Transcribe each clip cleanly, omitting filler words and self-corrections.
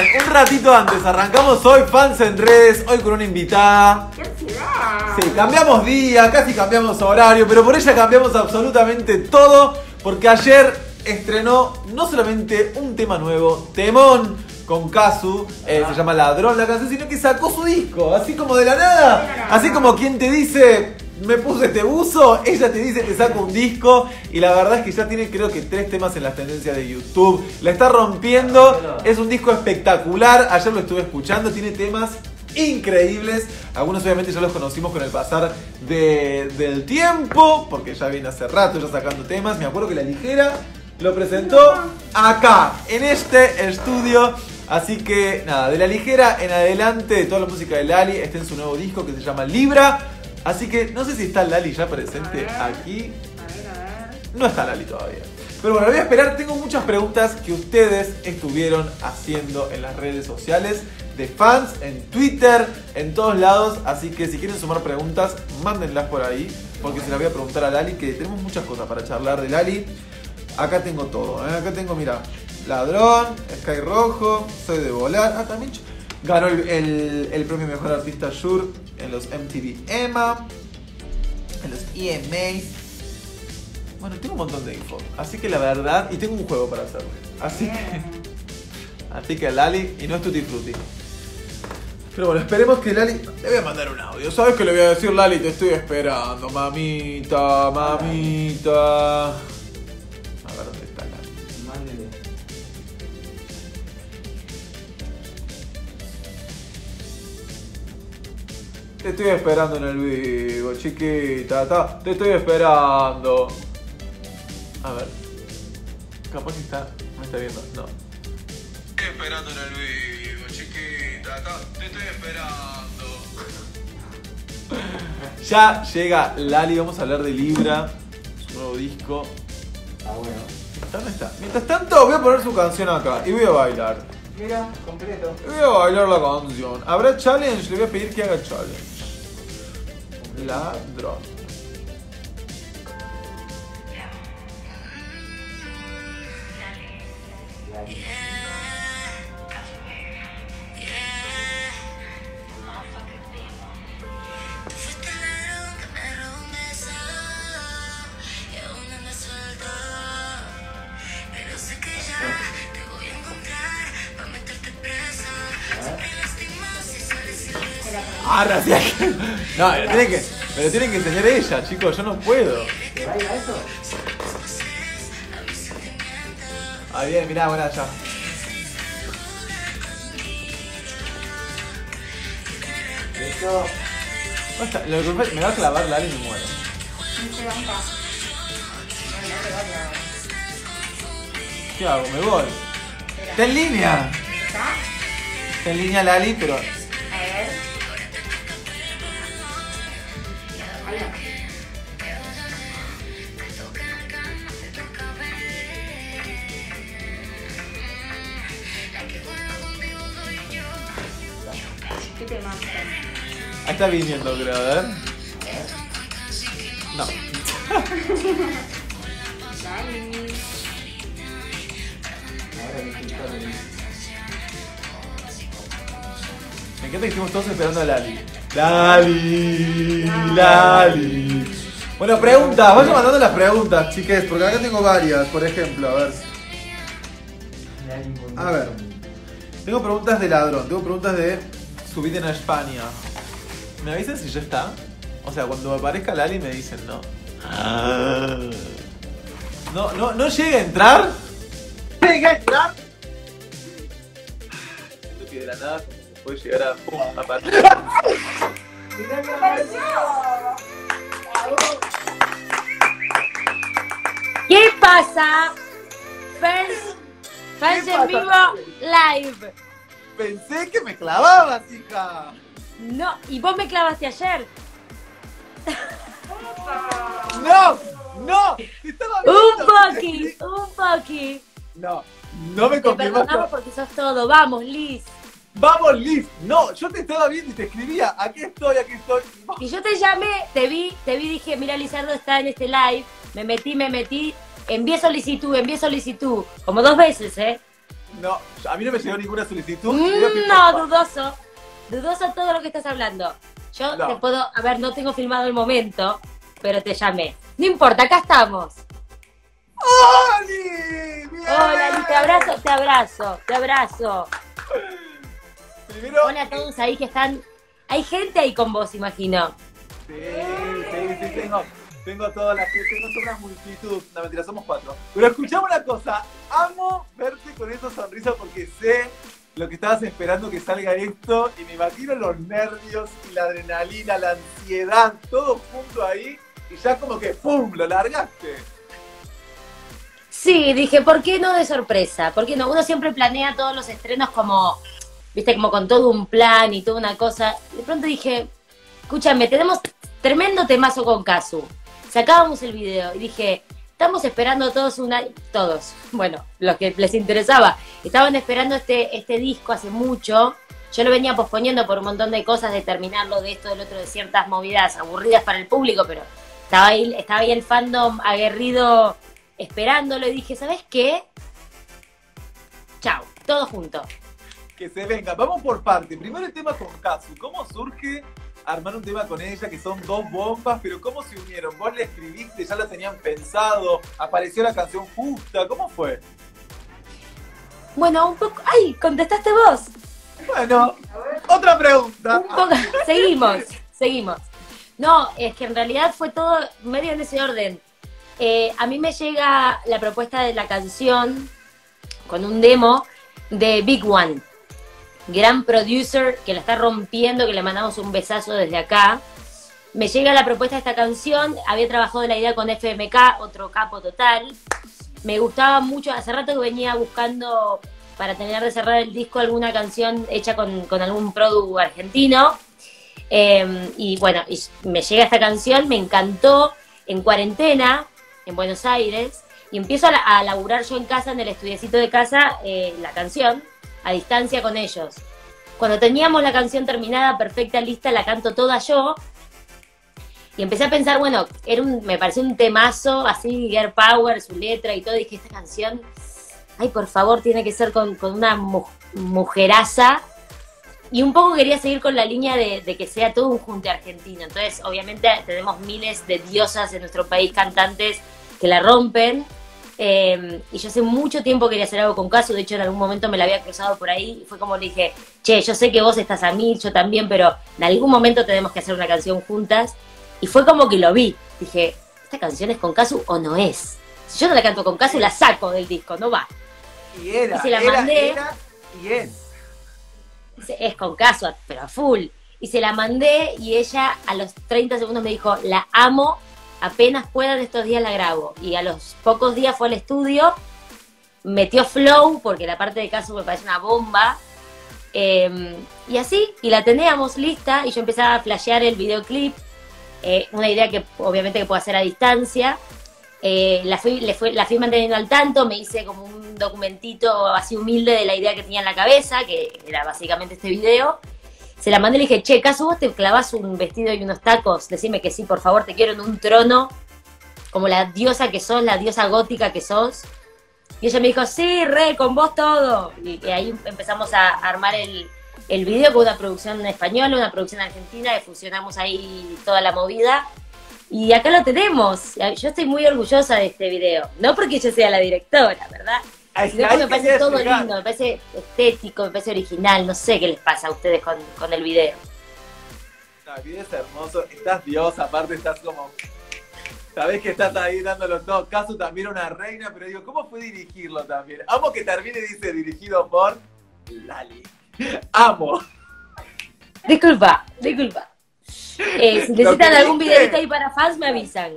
decían, un ratito antes, arrancamos hoy Fans en Redes, hoy con una invitada. ¡Qué ansiedad! Sí, cambiamos día, casi cambiamos horario, pero por ella cambiamos absolutamente todo, porque ayer estrenó no solamente un tema nuevo, temón con Kazu, se llama Ladrón la canción, sino que sacó su disco, así como de la nada, así como quien te dice, me puse este buzo, ella te dice te saco un disco, y la verdad es que ya tiene creo que 3 temas en las tendencias de YouTube, la está rompiendo, es un disco espectacular, ayer lo estuve escuchando, tiene temas increíbles, algunos obviamente ya los conocimos con el pasar del tiempo, porque ya viene hace rato ya sacando temas, me acuerdo que La Ligera lo presentó acá, en este estudio. Así que nada, de La Ligera en adelante, toda la música de Lali está en su nuevo disco que se llama Libra. Así que no sé si está Lali ya presente aquí. A ver. No está Lali todavía. Pero bueno, voy a esperar. Tengo muchas preguntas que ustedes estuvieron haciendo en las redes sociales de fans, en Twitter, en todos lados. Así que si quieren sumar preguntas, mándenlas por ahí, porque se las voy a preguntar a Lali, que tenemos muchas cosas para charlar de Lali. Acá tengo todo, acá tengo, mira, Ladrón, Sky Rojo, Soy de Volar. También ganó el premio Mejor Artista Shure en los MTV EMA, en los EMAs. Bueno, tengo un montón de info, así que la verdad, y tengo un juego para hacerle. Así que Lali, y no es Tutti Frutti. Pero bueno, esperemos que Lali... Le voy a mandar un audio, ¿sabes qué le voy a decir, Lali? Te estoy esperando, mamita, mamita. A ver dónde está Lali. Mándele. Te estoy esperando en el vivo, chiquita. Te estoy esperando. A ver. Capaz que está... ¿Me está viendo? No. Te estoy esperando en el vivo, chiquita. Te estoy esperando. Ya llega Lali, vamos a hablar de Libra, su nuevo disco. Ah, bueno. ¿Dónde está? Mientras tanto, voy a poner su canción acá y voy a bailar. Mira, completo. Y voy a bailar la canción. ¿Habrá challenge? Le voy a pedir que haga challenge. Ladrón. Ahora sí. No, me lo tiene que enseñar ella, chicos. Yo no puedo. ¿Te baila eso? Ah, bien, mirá, bueno, ya. Eso. ¿Dónde está? Lo que me va a clavar Lali y me muero. No se banca. No te vayas. ¿Qué hago? Me voy. Está en línea. ¿Está? Está en línea Lali, pero... A ver. Ahí va. ¿Qué te manda? Ahí está viniendo, creo, a ver. No. Dani. Ahora me escucharon. Me encanta que estemos todos esperando a Lali. Lali. Bueno, preguntas. Vayan mandando las preguntas, chiques, porque acá tengo varias. Por ejemplo, a ver. A ver. Tengo preguntas de Ladrón. Tengo preguntas de su vida en España. ¿Me avisan si ya está? O sea, cuando aparezca Lali me dicen no. No llega a entrar. ¿Llega a entrar? Siento que de la nada se puede llegar a pum, aparecer. ¿Qué pasa? Fans en vivo live. Pensé que me clavabas, hija. No, y vos me clavaste ayer. No, te estaba viendo. Un poqui. No me Te confirmaste. perdonamos porque sos todo. Vamos, Liz. Vamos, Liz. No, yo te estaba viendo y te escribía. Aquí estoy. Y yo te llamé, te vi, dije, mira, Lizardo está en este live. Me metí. Envié solicitud. Como 2 veces, ¿eh? No, a mí no me llegó ninguna solicitud. Y creo que No, fue- dudoso. Dudoso todo lo que estás hablando. Yo No. te puedo, a ver, no tengo filmado el momento, pero te llamé. No importa, acá estamos. ¡Oli! ¡Bien! Hola, Ali, te abrazo, te abrazo, te abrazo. Primero. Hola a todos ahí que están. Hay gente ahí con vos, imagino. Sí, tengo toda la gente, tengo toda una multitud. No, mentira, somos 4. Pero escuchame una cosa, amo verte con esa sonrisa porque sé lo que estabas esperando que salga esto y me imagino los nervios y la adrenalina, la ansiedad, todo junto ahí y ya como que ¡pum! Lo largaste. Sí, dije, ¿por qué no de sorpresa? ¿Por qué no? Uno siempre planea todos los estrenos como, viste, como con todo un plan y toda una cosa. De pronto dije, escúchame, tenemos tremendo temazo con Kazu. Sacábamos el video y dije, estamos esperando todos todos, bueno, los que les interesaba, estaban esperando este disco hace mucho. Yo lo venía posponiendo por un montón de cosas, de terminarlo, de esto, del otro, de ciertas movidas aburridas para el público, pero estaba ahí el fandom aguerrido esperándolo y dije, ¿sabes qué? Chao, todo junto. Que se venga. Vamos por parte. Primero el tema con Kazu. ¿Cómo surge armar un tema con ella? Que son dos bombas, pero ¿cómo se unieron? ¿Vos le escribiste? ¿Ya lo tenían pensado? ¿Apareció la canción justa? ¿Cómo fue? Bueno, un poco... ¡Ay! ¿Contestaste vos? Bueno, otra pregunta. Un poco... Seguimos. No, es que en realidad fue todo medio en ese orden. A mí me llega la propuesta de la canción con un demo de Big One, gran producer que la está rompiendo, que le mandamos un besazo desde acá. Me llega la propuesta de esta canción, había trabajado la idea con FMK, otro capo total. Me gustaba mucho, hace rato que venía buscando para terminar de cerrar el disco alguna canción hecha con algún produ argentino. Y bueno, y me llega esta canción, me encantó, en cuarentena, en Buenos Aires, y empiezo a laburar yo en casa, en el estudiecito de casa, la canción, a distancia con ellos. Cuando teníamos la canción terminada, perfecta, lista, la canto toda yo, y empecé a pensar, bueno, me pareció un temazo, así, Girl Power, su letra y todo, y dije, esta canción, ay, por favor, tiene que ser con una mujeraza. Y un poco quería seguir con la línea de que sea todo un junte argentino. Entonces, obviamente, tenemos miles de diosas en nuestro país, cantantes que la rompen. Y yo hace mucho tiempo quería hacer algo con Kazu. De hecho, en algún momento me la había cruzado por ahí. Y fue como le dije, che, yo sé que vos estás a mí, yo también, pero en algún momento tenemos que hacer una canción juntas. Y fue como que lo vi. Dije, ¿esta canción es con Kazu o no es? Si yo no la canto con Kazu, la saco del disco, no va. Y era, Y se la mandé. era y es. Es con Kazu, pero a full. Y se la mandé y ella a los 30 segundos me dijo, la amo, apenas puedan estos días la grabo. Y a los pocos días fue al estudio, metió flow, porque la parte de Kazu me parece una bomba. Y así, y la teníamos lista, y yo empezaba a flashear el videoclip, una idea que obviamente que puedo hacer a distancia. La fui manteniendo al tanto, me hice como un documentito así humilde de la idea que tenía en la cabeza, que era básicamente este video. Se la mandé y le dije, che, ¿acaso vos te clavas un vestido y unos tacos? Decime que sí, por favor, te quiero en un trono, como la diosa que sos, la diosa gótica que sos. Y ella me dijo, sí, re, con vos todo. Y ahí empezamos a armar el video con una producción española, una producción argentina, que fusionamos ahí toda la movida. Y acá lo tenemos. Yo estoy muy orgullosa de este video. No porque yo sea la directora, ¿verdad? Sino que me parece todo lindo, me parece estético, me parece original. No sé qué les pasa a ustedes con el video. No, el video es hermoso. Estás diosa, aparte estás como... Sabés que estás ahí dándolo todo. Kazu también una reina, pero digo, ¿cómo fue dirigirlo también? Amo que termine y dice dirigido por Lali. Amo. Disculpa. Si necesitan algún videito ahí para fans, me avisan.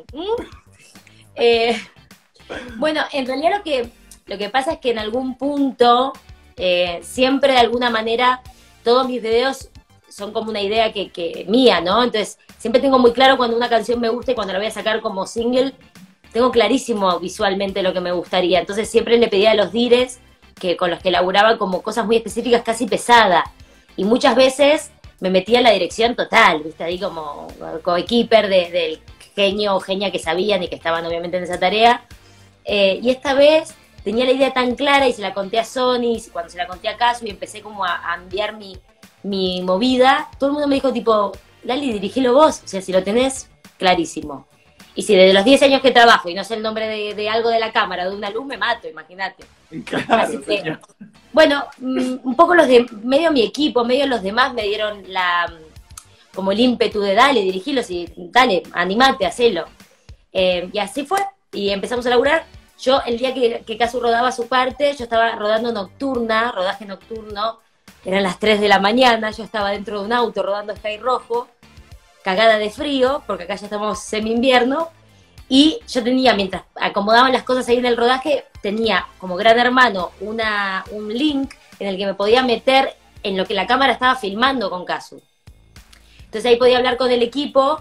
Bueno, en realidad lo que pasa es que en algún punto, siempre de alguna manera, todos mis videos son como una idea que mía, ¿no? Entonces, siempre tengo muy claro cuando una canción me gusta y cuando la voy a sacar como single, tengo clarísimo visualmente lo que me gustaría. Entonces, siempre le pedía a los dires con los que elaboraba como cosas muy específicas, casi pesadas. Y muchas veces me metía en la dirección total, ¿viste? Ahí como coequiper del genio o genia que sabían y que estaban obviamente en esa tarea. Y esta vez tenía la idea tan clara y se la conté a Sony, cuando se la conté a Casu y empecé como a enviar mi movida, todo el mundo me dijo tipo, Lali, dirigilo vos, o sea, si lo tenés, clarísimo. Y si desde los 10 años que trabajo y no sé el nombre de algo de la cámara, de una luz, me mato, imagínate. Claro, Así que, señor. bueno, un poco medio mi equipo, medio los demás me dieron como el ímpetu de dale, dirigilo, y dale, animate, hacelo. Y así fue, y empezamos a laburar. Yo, el día que Casu rodaba su parte, yo estaba rodando nocturna, rodaje nocturno, eran las 3 de la mañana, yo estaba dentro de un auto rodando Sky Rojo, cagada de frío, porque acá ya estamos semi-invierno, y yo tenía, mientras acomodaban las cosas ahí en el rodaje, tenía como gran hermano un link en el que me podía meter en lo que la cámara estaba filmando con Casu. Entonces ahí podía hablar con el equipo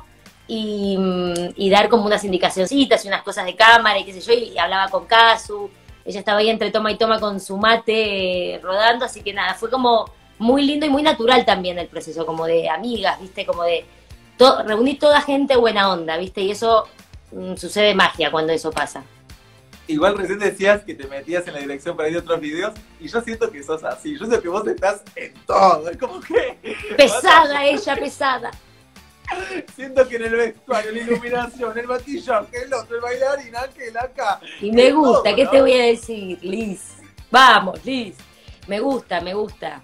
y dar como unas indicacioncitas y unas cosas de cámara y qué sé yo, y hablaba con Casu. Ella estaba ahí entre toma y toma con su mate rodando, así que nada, fue como muy lindo y muy natural también el proceso, como de amigas, ¿viste? Como de reuní toda gente buena onda, ¿viste? Y eso sucede magia cuando eso pasa. Igual recién decías que te metías en la dirección para ir a otros videos y yo siento que sos así, yo siento que vos estás en todo, es como que... Pesada ella, pesada. Siento que en el vestuario, la iluminación, el maquillaje, el otro, el bailarín, aquel acá. Y me en gusta, todo, ¿qué ¿no? te voy a decir, Liz? Vamos, Liz. Me gusta, me gusta.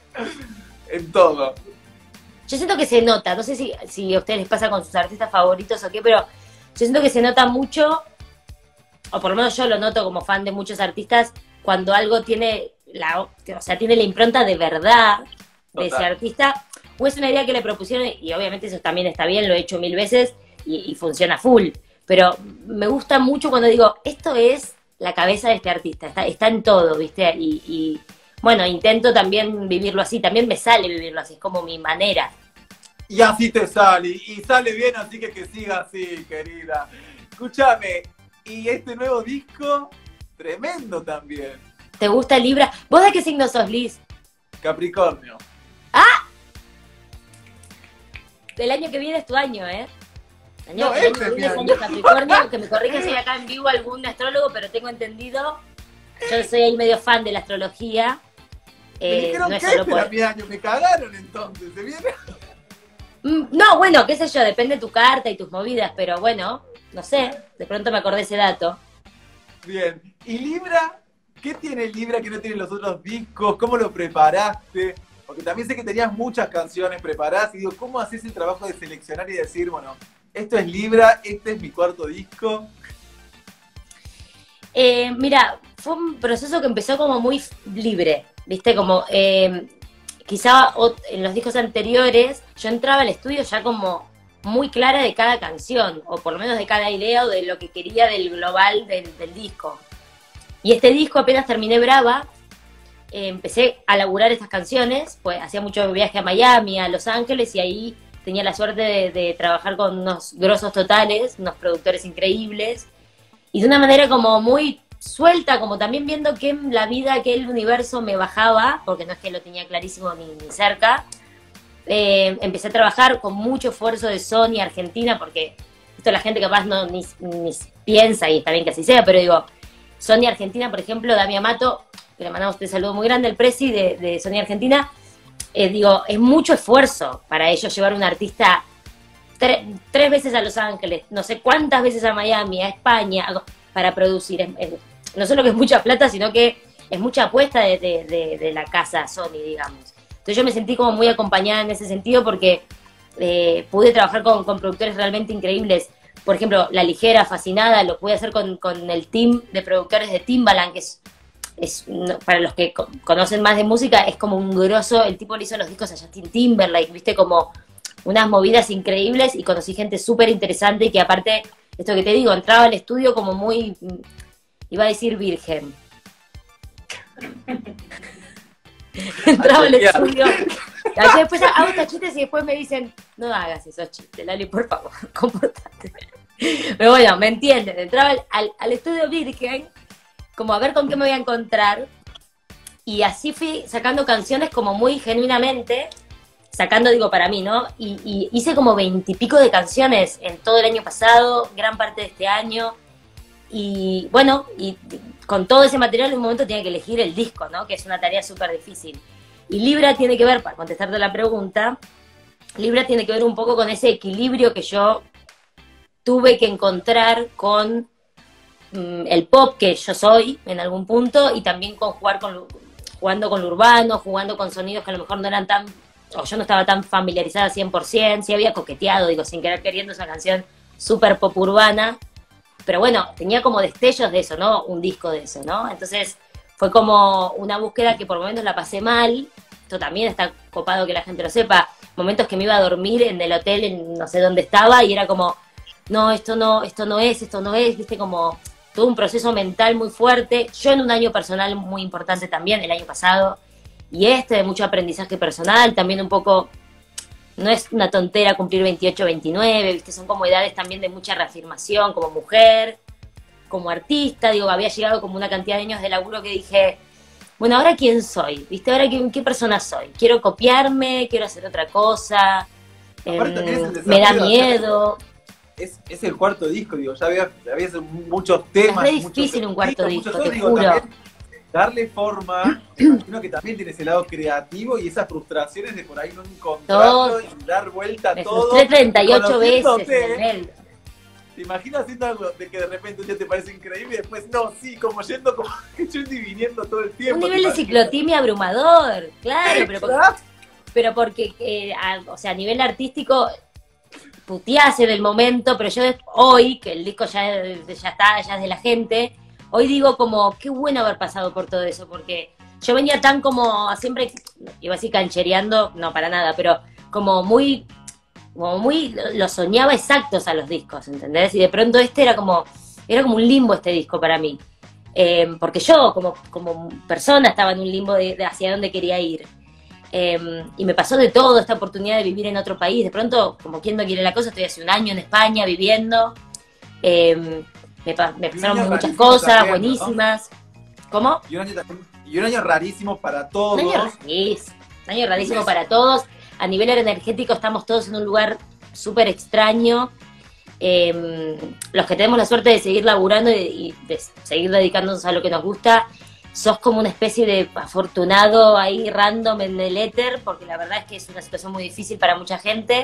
En todo. Yo siento que se nota, no sé si a ustedes les pasa con sus artistas favoritos o qué, pero yo siento que se nota mucho, o por lo menos yo lo noto como fan de muchos artistas, cuando algo tiene tiene la impronta de verdad de ese Total. artista, o es una idea que le propusieron, y obviamente eso también está bien, lo he hecho 1000 veces y funciona full, pero me gusta mucho cuando digo, esto es la cabeza de este artista, está en todo, ¿viste? Y bueno, intento también vivirlo así, también me sale vivirlo así, es como mi manera. Y así te sale, y sale bien, así que siga así, querida. Escúchame, y este nuevo disco, tremendo también. ¿Te gusta Libra? ¿Vos de qué signo sos, Liz? Capricornio. El año que viene es tu año, ¿eh? No, el este año es que mi viene es año. año Capricornio, que me corrija si hay acá en vivo algún astrólogo, pero tengo entendido, yo soy ahí medio fan de la astrología. Me dijeron no es que solo este era por... mi año, me cagaron entonces, ¿se viene? No, bueno, qué sé yo, depende de tu carta y tus movidas, pero bueno, no sé, de pronto me acordé ese dato. Bien. ¿Y Libra? ¿Qué tiene Libra que no tienen los otros discos? ¿Cómo lo preparaste? Porque también sé que tenías muchas canciones preparadas y digo, ¿cómo haces el trabajo de seleccionar y decir, bueno, esto es Libra, este es mi cuarto disco? Mira, fue un proceso que empezó como muy libre, ¿viste? Como quizá en los discos anteriores yo entraba al estudio ya como muy clara de cada canción, o por lo menos de cada idea o de lo que quería del global del disco. Y este disco, apenas terminé Brava, empecé a laburar estas canciones, pues hacía mucho viaje a Miami, a Los Ángeles, y ahí tenía la suerte de trabajar con unos grosos totales, unos productores increíbles, y de una manera como muy suelta, como también viendo que la vida, que el universo me bajaba, porque no es que lo tenía clarísimo ni cerca. Empecé a trabajar con mucho esfuerzo de Sony Argentina, porque esto la gente capaz ni piensa, y está bien que así sea, pero digo, Sony Argentina, por ejemplo, Dami Amato, que le mandamos un saludo muy grande al presi de Sony Argentina, digo, es mucho esfuerzo para ellos llevar un artista 3 veces a Los Ángeles, no sé cuántas veces a Miami, a España, para producir. No solo que es mucha plata, sino que es mucha apuesta de la casa Sony, digamos. Entonces yo me sentí como muy acompañada en ese sentido porque pude trabajar con productores realmente increíbles. Por ejemplo, La Ligera, Fascinada, lo pude hacer con el team de productores de Timbaland, que para los que conocen más de música, es como un grosso. El tipo le hizo los discos a Justin Timberlake, viste, como unas movidas increíbles, y conocí gente súper interesante y que aparte, esto que te digo, entraba al estudio como muy, iba a decir virgen. Entraba al estudio. Después hago estos chistes y después me dicen, no hagas esos chistes, Lali, por favor, compórtate. Pero bueno, me entienden. Entraba al estudio virgen, como a ver con qué me voy a encontrar, y así fui sacando canciones como muy genuinamente, sacando, digo, para mí, ¿no? Y hice como 20 y pico de canciones en todo el año pasado, gran parte de este año, y bueno, y con todo ese material en un momento tenía que elegir el disco, ¿no? Que es una tarea súper difícil. Y Libra tiene que ver, para contestarte la pregunta, Libra tiene que ver un poco con ese equilibrio que yo tuve que encontrar con el pop que yo soy en algún punto y también con jugando con lo urbano, jugando con sonidos que a lo mejor no eran tan, o yo no estaba tan familiarizada 100%, sí había coqueteado, digo, sin querer queriendo, esa canción súper pop urbana, pero bueno, tenía como destellos de eso, ¿no? Un disco de eso, ¿no? Entonces fue como una búsqueda que por momentos la pasé mal, esto también está copado que la gente lo sepa, momentos que me iba a dormir en el hotel, en no sé dónde estaba, y era como, no, esto no es, viste, como todo un proceso mental muy fuerte, yo en un año personal muy importante también, el año pasado, y de mucho aprendizaje personal, también un poco, no es una tontera cumplir 28, 29, viste, son como edades también de mucha reafirmación como mujer, como artista, digo, había llegado como una cantidad de años de laburo que dije, bueno, ¿ahora quién soy? ¿Viste? ¿Ahora qué persona soy? ¿Quiero copiarme? ¿Quiero hacer otra cosa? Me da miedo. Es el cuarto disco, digo, ya había muchos temas. Es re difícil un cuarto disco, te juro. Darle forma, imagino que también tiene ese lado creativo y esas frustraciones de por ahí no encontrarlo y dar vuelta a todo. Me frustré 38 veces en él. ¿Te imaginas haciendo algo de que de repente un día te parece increíble y después no, sí, como yendo, como yendo y viniendo todo el tiempo? Un nivel de ciclotimia abrumador, claro, pero porque o sea, a nivel artístico puteás en el momento, pero yo hoy, que el disco ya está, ya es de la gente, hoy digo como, qué bueno haber pasado por todo eso, porque yo venía tan como, siempre, iba así canchereando, no para nada, pero como muy, lo soñaba exactos a los discos, ¿entendés? Y de pronto era como un limbo este disco para mí, porque yo como persona estaba en un limbo de hacia dónde quería ir. Y me pasó de todo, esta oportunidad de vivir en otro país, de pronto, como quien no quiere la cosa, estoy hace un año en España viviendo, me pasaron muchas cosas también, buenísimas, ¿no? ¿Cómo? Y un año rarísimo para todos. Un año rarísimo para todos, a nivel energético estamos todos en un lugar súper extraño, los que tenemos la suerte de seguir laburando y de seguir dedicándonos a lo que nos gusta, sos como una especie de afortunado ahí random en el éter, porque la verdad es que es una situación muy difícil para mucha gente.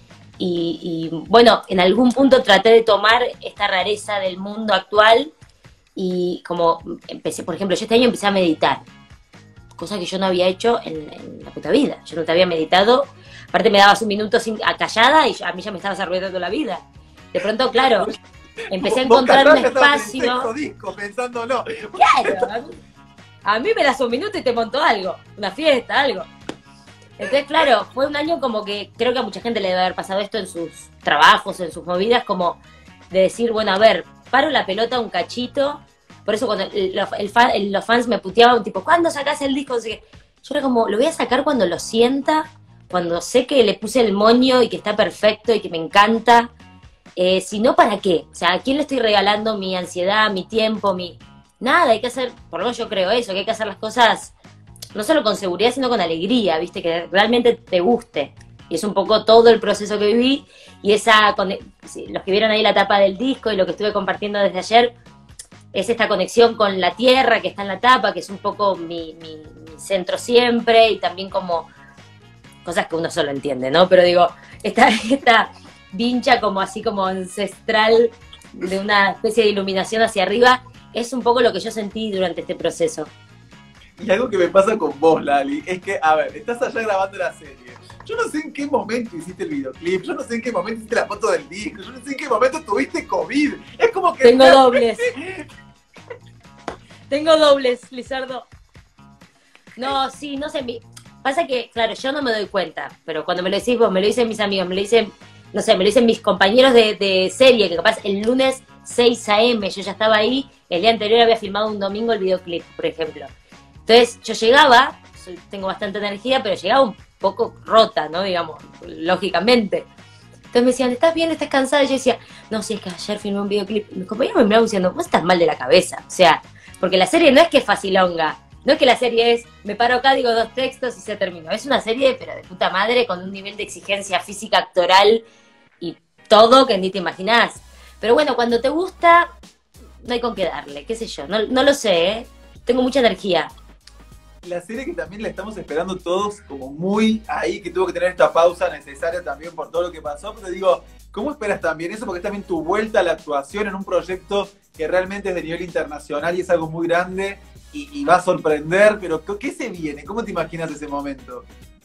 Y bueno, en algún punto traté de tomar esta rareza del mundo actual y como empecé, por ejemplo, yo este año empecé a meditar, cosa que yo no había hecho en la puta vida. Yo no te había meditado, aparte me dabas un minuto callada y a mí ya me estabas arruinando la vida. De pronto, claro, empecé a encontrar un espacio. Disco, pensándolo. Claro, a mí me das un minuto y te monto algo, una fiesta, algo. Entonces, claro, fue un año como que creo que a mucha gente le debe haber pasado esto en sus trabajos, en sus movidas, como de decir, bueno, a ver, paro la pelota un cachito. Por eso cuando los fans me puteaban, tipo, ¿cuándo sacás el disco? Yo era como, lo voy a sacar cuando lo sienta, cuando sé que le puse el moño y que está perfecto y que me encanta. Si no, ¿para qué? O sea, ¿a quién le estoy regalando mi ansiedad, mi tiempo, Nada, hay que hacer, por lo menos yo creo eso, que hay que hacer las cosas no solo con seguridad, sino con alegría, ¿viste? Que realmente te guste. Y es un poco todo el proceso que viví y los que vieron ahí la tapa del disco y lo que estuve compartiendo desde ayer, es esta conexión con la tierra que está en la tapa, que es un poco mi centro siempre y también como cosas que uno solo entiende, ¿no? Pero digo, esta vincha como así como ancestral de una especie de iluminación hacia arriba, es un poco lo que yo sentí durante este proceso. Y algo que me pasa con vos, Lali, es que, a ver, estás allá grabando la serie. Yo no sé en qué momento hiciste el videoclip, yo no sé en qué momento hiciste la foto del disco, yo no sé en qué momento tuviste COVID. Es como que... Tengo dobles. Tengo dobles, Lizardo. No, sí, no sé. Pasa que, claro, yo no me doy cuenta, pero cuando me lo decís vos, me lo dicen mis amigos, me lo dicen, no sé, me lo dicen mis compañeros de serie, que capaz el lunes 6 a.m. yo ya estaba ahí, el día anterior había filmado un domingo el videoclip, por ejemplo. Entonces yo llegaba, tengo bastante energía, pero llegaba un poco rota, ¿no? Digamos, lógicamente. Entonces me decían, ¿estás bien? ¿Estás cansada? Y yo decía, no, sí, es que ayer filmé un videoclip. Y mis compañeros me miraban diciendo, vos estás mal de la cabeza. O sea, porque la serie no es que es facilonga. No es que la serie es, me paro acá, digo 2 textos y se terminó. Es una serie, pero de puta madre, con un nivel de exigencia física, actoral y todo que ni te imaginás. Pero bueno, cuando te gusta, no hay con qué darle, qué sé yo, no lo sé, ¿eh? Tengo mucha energía. La serie que también la estamos esperando todos como muy ahí, que tuvo que tener esta pausa necesaria también por todo lo que pasó, pero digo, ¿cómo esperas también eso? Porque es también tu vuelta a la actuación en un proyecto que realmente es de nivel internacional y es algo muy grande y va a sorprender, pero ¿qué se viene? ¿Cómo te imaginas ese momento?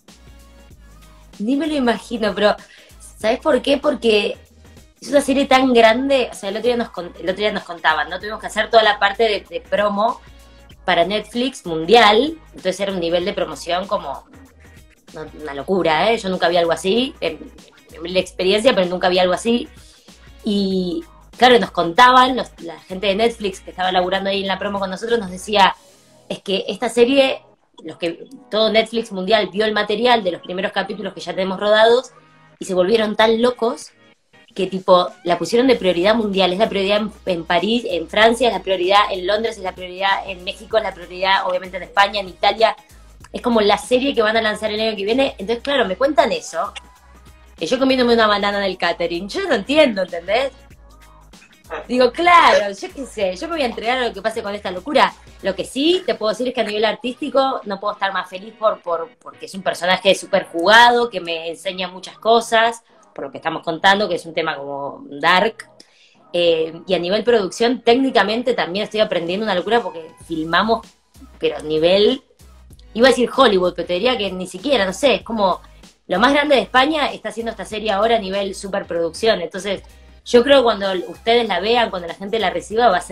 Ni me lo imagino, pero ¿sabes por qué? Porque es una serie tan grande, o sea, el otro día nos contaban, ¿no? Tuvimos que hacer toda la parte de promo para Netflix mundial, entonces era un nivel de promoción como una locura, ¿eh? Yo nunca vi algo así, en la experiencia, pero nunca vi algo así. Y claro, nos contaban, la gente de Netflix que estaba laburando ahí en la promo con nosotros, nos decía, es que esta serie, todo Netflix mundial vio el material de los primeros capítulos que ya tenemos rodados y se volvieron tan locos que tipo la pusieron de prioridad mundial, es la prioridad en París, en Francia, es la prioridad en Londres, es la prioridad en México, es la prioridad obviamente en España, en Italia, es como la serie que van a lanzar el año que viene. Entonces claro, me cuentan eso, y yo comiéndome una banana del catering, yo no entiendo, ¿entendés? Digo, claro, yo qué sé, yo me voy a entregar a lo que pase con esta locura. Lo que sí te puedo decir es que a nivel artístico no puedo estar más feliz porque es un personaje súper jugado, que me enseña muchas cosas, por lo que estamos contando, que es un tema como dark. Y a nivel producción, técnicamente también estoy aprendiendo una locura porque filmamos, pero a nivel, iba a decir Hollywood, pero te diría que ni siquiera, no sé, es como lo más grande de España está haciendo esta serie ahora a nivel superproducción. Entonces, yo creo que cuando ustedes la vean, cuando la gente la reciba, va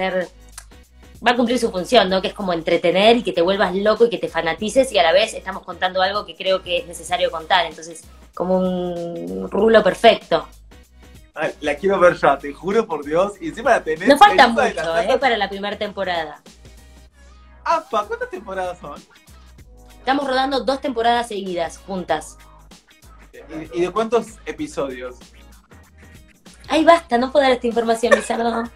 a cumplir su función, ¿no? Que es como entretener y que te vuelvas loco y que te fanatices, y a la vez estamos contando algo que creo que es necesario contar. Entonces, como un rulo perfecto. Ay, la quiero ver ya, te juro por Dios. Y encima la tenés. No falta lista de mucho, las para la primera temporada. ¡Apa! ¿Cuántas temporadas son? Estamos rodando 2 temporadas seguidas, juntas. ¿Y de cuántos episodios? Ay, basta, no puedo dar esta información, Lizardo.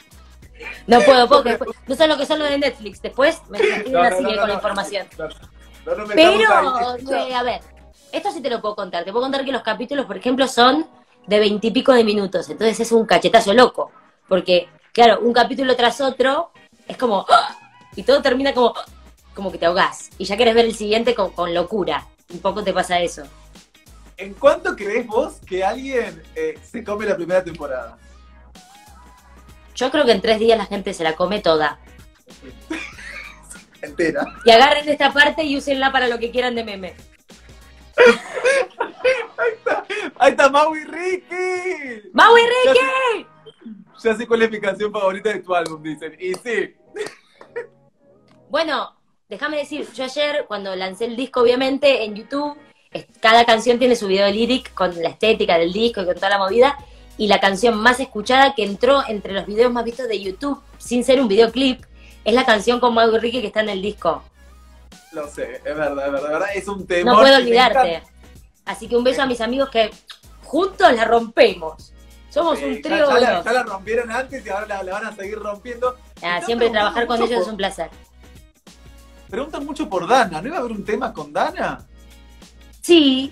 No puedo, porque después, no sé lo que son los de Netflix. Después me tienen así con la información. No me Pero, ahí. a ver, esto sí te lo puedo contar. Te puedo contar que los capítulos, por ejemplo, son de 20 y pico de minutos. Entonces es un cachetazo loco. Porque, claro, un capítulo tras otro es como... ¡ah! Y todo termina como que te ahogás. Y ya querés ver el siguiente con locura. Un poco te pasa eso. ¿En cuánto crees vos que alguien se come la primera temporada? Yo creo que en 3 días la gente se la come toda. Entera. Y agarren esta parte y úsenla para lo que quieran de meme. Ahí está Mau y Ricky. ¡Mau y Ricky! Ya sé cuál es mi canción favorita de tu álbum, dicen. Y sí. Bueno, déjame decir, yo ayer cuando lancé el disco, obviamente, en YouTube, cada canción tiene su video lyric con la estética del disco y con toda la movida, y la canción más escuchada que entró entre los videos más vistos de YouTube, sin ser un videoclip, es la canción con Mau y Ricky que está en el disco. Lo sé, es verdad, es un tema. No puedo olvidarte. Así que un beso a mis amigos que juntos la rompemos. Somos un trío. Ya la rompieron antes y ahora la van a seguir rompiendo. Siempre trabajar con ellos es un placer. Preguntan mucho por Dana, ¿no iba a haber un tema con Dana? Sí.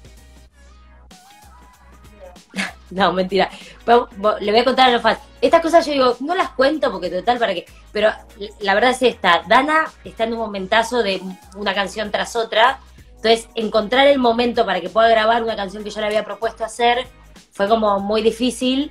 No, mentira. Le voy a contar a los fans. Estas cosas yo digo, no las cuento porque total, ¿para qué? Pero la verdad es esta. Dana está en un momentazo de una canción tras otra. Entonces, encontrar el momento para que pueda grabar una canción que yo le había propuesto hacer fue como muy difícil.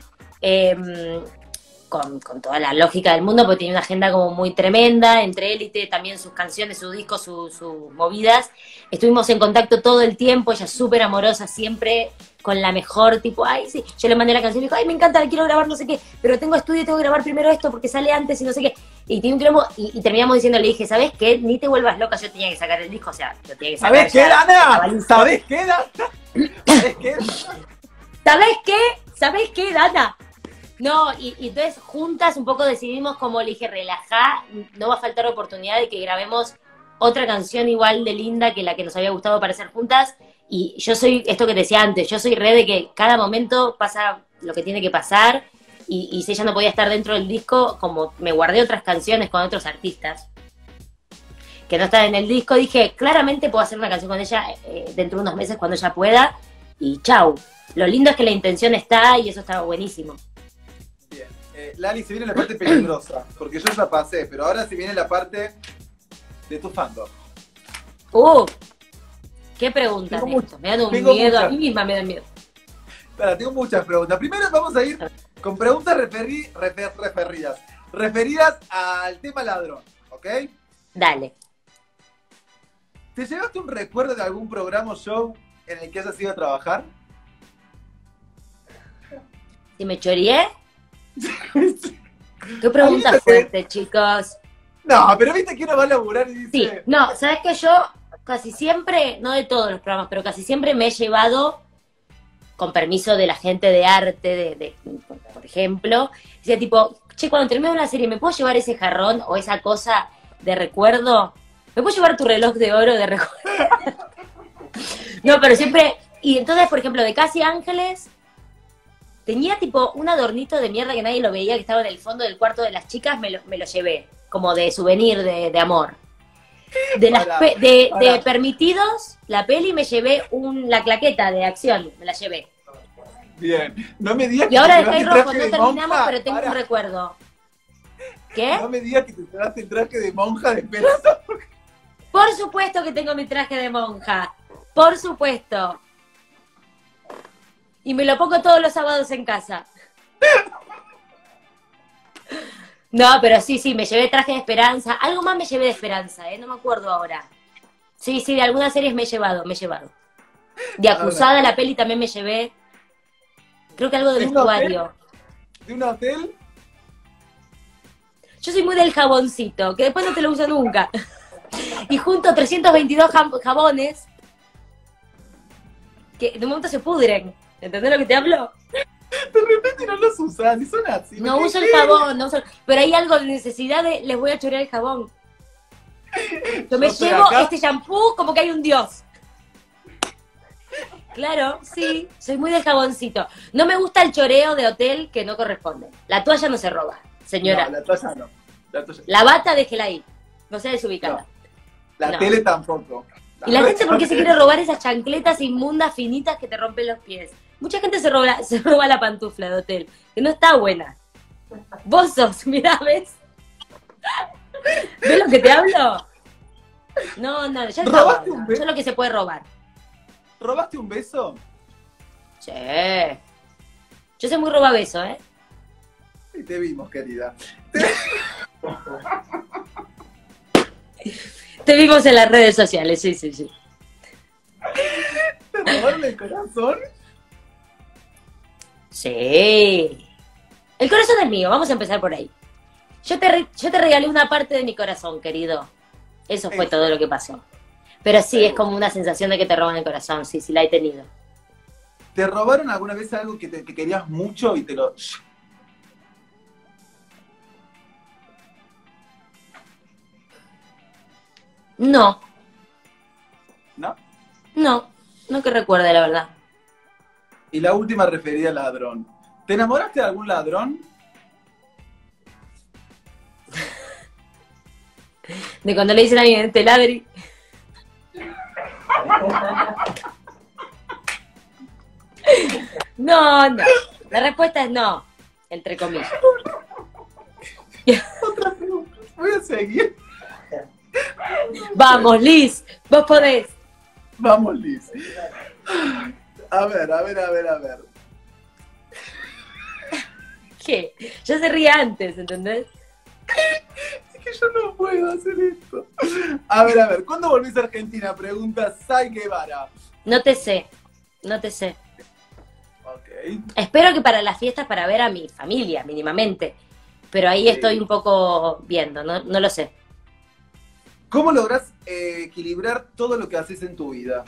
Con toda la lógica del mundo, porque tiene una agenda como muy tremenda, entre Élite, también sus canciones, su disco, sus movidas. Estuvimos en contacto todo el tiempo, ella súper amorosa, siempre con la mejor, tipo, ay, sí, yo le mandé la canción y dijo, ay, me encanta, quiero grabar no sé qué, pero tengo estudio y tengo que grabar primero esto porque sale antes y no sé qué. Y tiene un quilombo, y terminamos diciendo, le dije, ¿sabes qué? Ni te vuelvas loca, yo tenía que sacar el disco, o sea, lo tenía que sacar. ¿Sabes qué, Dana? ¿Sabes qué, Dana? ¿Sabes qué? ¿Sabes qué? ¿Sabes qué, Dana? No, y entonces juntas un poco decidimos, como le dije, relajá, no va a faltar oportunidad de que grabemos otra canción igual de linda que la que nos había gustado para hacer juntas. Y yo soy, esto que te decía antes, yo soy re de que cada momento pasa lo que tiene que pasar, y si ella no podía estar dentro del disco, como me guardé otras canciones con otros artistas que no están en el disco, dije, claramente puedo hacer una canción con ella dentro de unos meses cuando ella pueda, y chau. Lo lindo es que la intención está y eso está buenísimo. Bien. Lali, se viene la parte peligrosa, porque yo ya pasé, pero ahora se viene la parte de tu fandom. ¿Qué preguntas Tengo de esto? Me dan un tengo miedo, a muchas. mí misma me dan miedo. Espera, tengo muchas preguntas. Primero vamos a ir con preguntas referidas al tema ladrón, ¿ok? Dale. ¿Te llevaste un recuerdo de algún programa o show en el que hayas ido a trabajar? ¿Si me choreé? ¿Qué pregunta Ahí fuerte, chicos? No, pero viste que uno va a laburar y dice... Sí, no, ¿sabes qué? Yo casi siempre, no de todos los programas, pero casi siempre me he llevado, con permiso de la gente de arte, por ejemplo, decía tipo, che, cuando termine una serie, ¿me puedo llevar ese jarrón o esa cosa de recuerdo? ¿Me puedo llevar tu reloj de oro de recuerdo? No, pero siempre... Y entonces, por ejemplo, de Casi Ángeles, tenía tipo un adornito de mierda que nadie lo veía, que estaba en el fondo del cuarto de las chicas, me lo llevé, como de souvenir de amor. De de Permitidos, la peli, me llevé la claqueta de acción, me la llevé. Bien, no me digas Y ahora de te Sky llevaste Rojo el no traje de terminamos, monja. pero tengo Pará, un recuerdo. ¿Qué? No me digas que te llevaste el traje de monja de Esperanza. Por supuesto que tengo mi traje de monja. Por supuesto. Y me lo pongo todos los sábados en casa. No, pero sí, me llevé traje de Esperanza. Algo más me llevé de Esperanza, no me acuerdo ahora. Sí, de algunas series me he llevado. De Acusada, la peli también me llevé. Creo que algo de ¿De un vestuario. ¿De un hotel? Yo soy muy del jaboncito, que después no te lo uso nunca. Y junto 322 jabones que de un momento se pudren. ¿Entendés lo que te hablo? De repente no los usás, y son así. No uso el jabón, pero hay algo de necesidad de les voy a chorear el jabón. Yo me estoy llevo acá. este shampoo como que hay un dios. Claro, sí, soy muy del jaboncito. No me gusta el choreo de hotel que no corresponde. La toalla no se roba, señora. No, la toalla no. La toalla. La bata déjela ahí, no sea desubicada. La No. tele tampoco. ¿Y la gente por qué se quiere robar esas chancletas inmundas, finitas que te rompen los pies? Mucha gente se roba la pantufla de hotel, que no está buena. Vos sos, mirá, ¿ves? ¿Ves lo que te hablo? No, ya está. ¿Robaste un beso? Yo lo que se puede robar. ¿Robaste un beso? Sí. Yo soy muy robabeso, ¿eh? Y te vimos, querida. Te vimos en las redes sociales, sí. ¿Te robaron el corazón? Sí. El corazón es mío, vamos a empezar por ahí. Yo te regalé una parte de mi corazón, querido. Eso fue todo lo que pasó. Pero sí, es como una sensación de que te roban el corazón, sí, la he tenido. ¿Te robaron alguna vez algo que querías mucho y te lo... No, ¿No? no que recuerde, la verdad. Y la última referida al ladrón. ¿Te enamoraste de algún ladrón? De cuando le dicen a alguien, te ladri. No. La respuesta es no, entre comillas. Otra pregunta. Voy a seguir. Vamos, Liz, vos podés. Vamos, Liz. A ver. ¿Qué? Ya se ríe antes, ¿entendés? Es que yo no puedo hacer esto. A ver. ¿Cuándo volvés a Argentina? Pregunta Sai Guevara. No te sé. Ok. Espero que para las fiestas para ver a mi familia, mínimamente. Pero ahí Sí. estoy un poco viendo, no lo sé. ¿Cómo lográs equilibrar todo lo que haces en tu vida?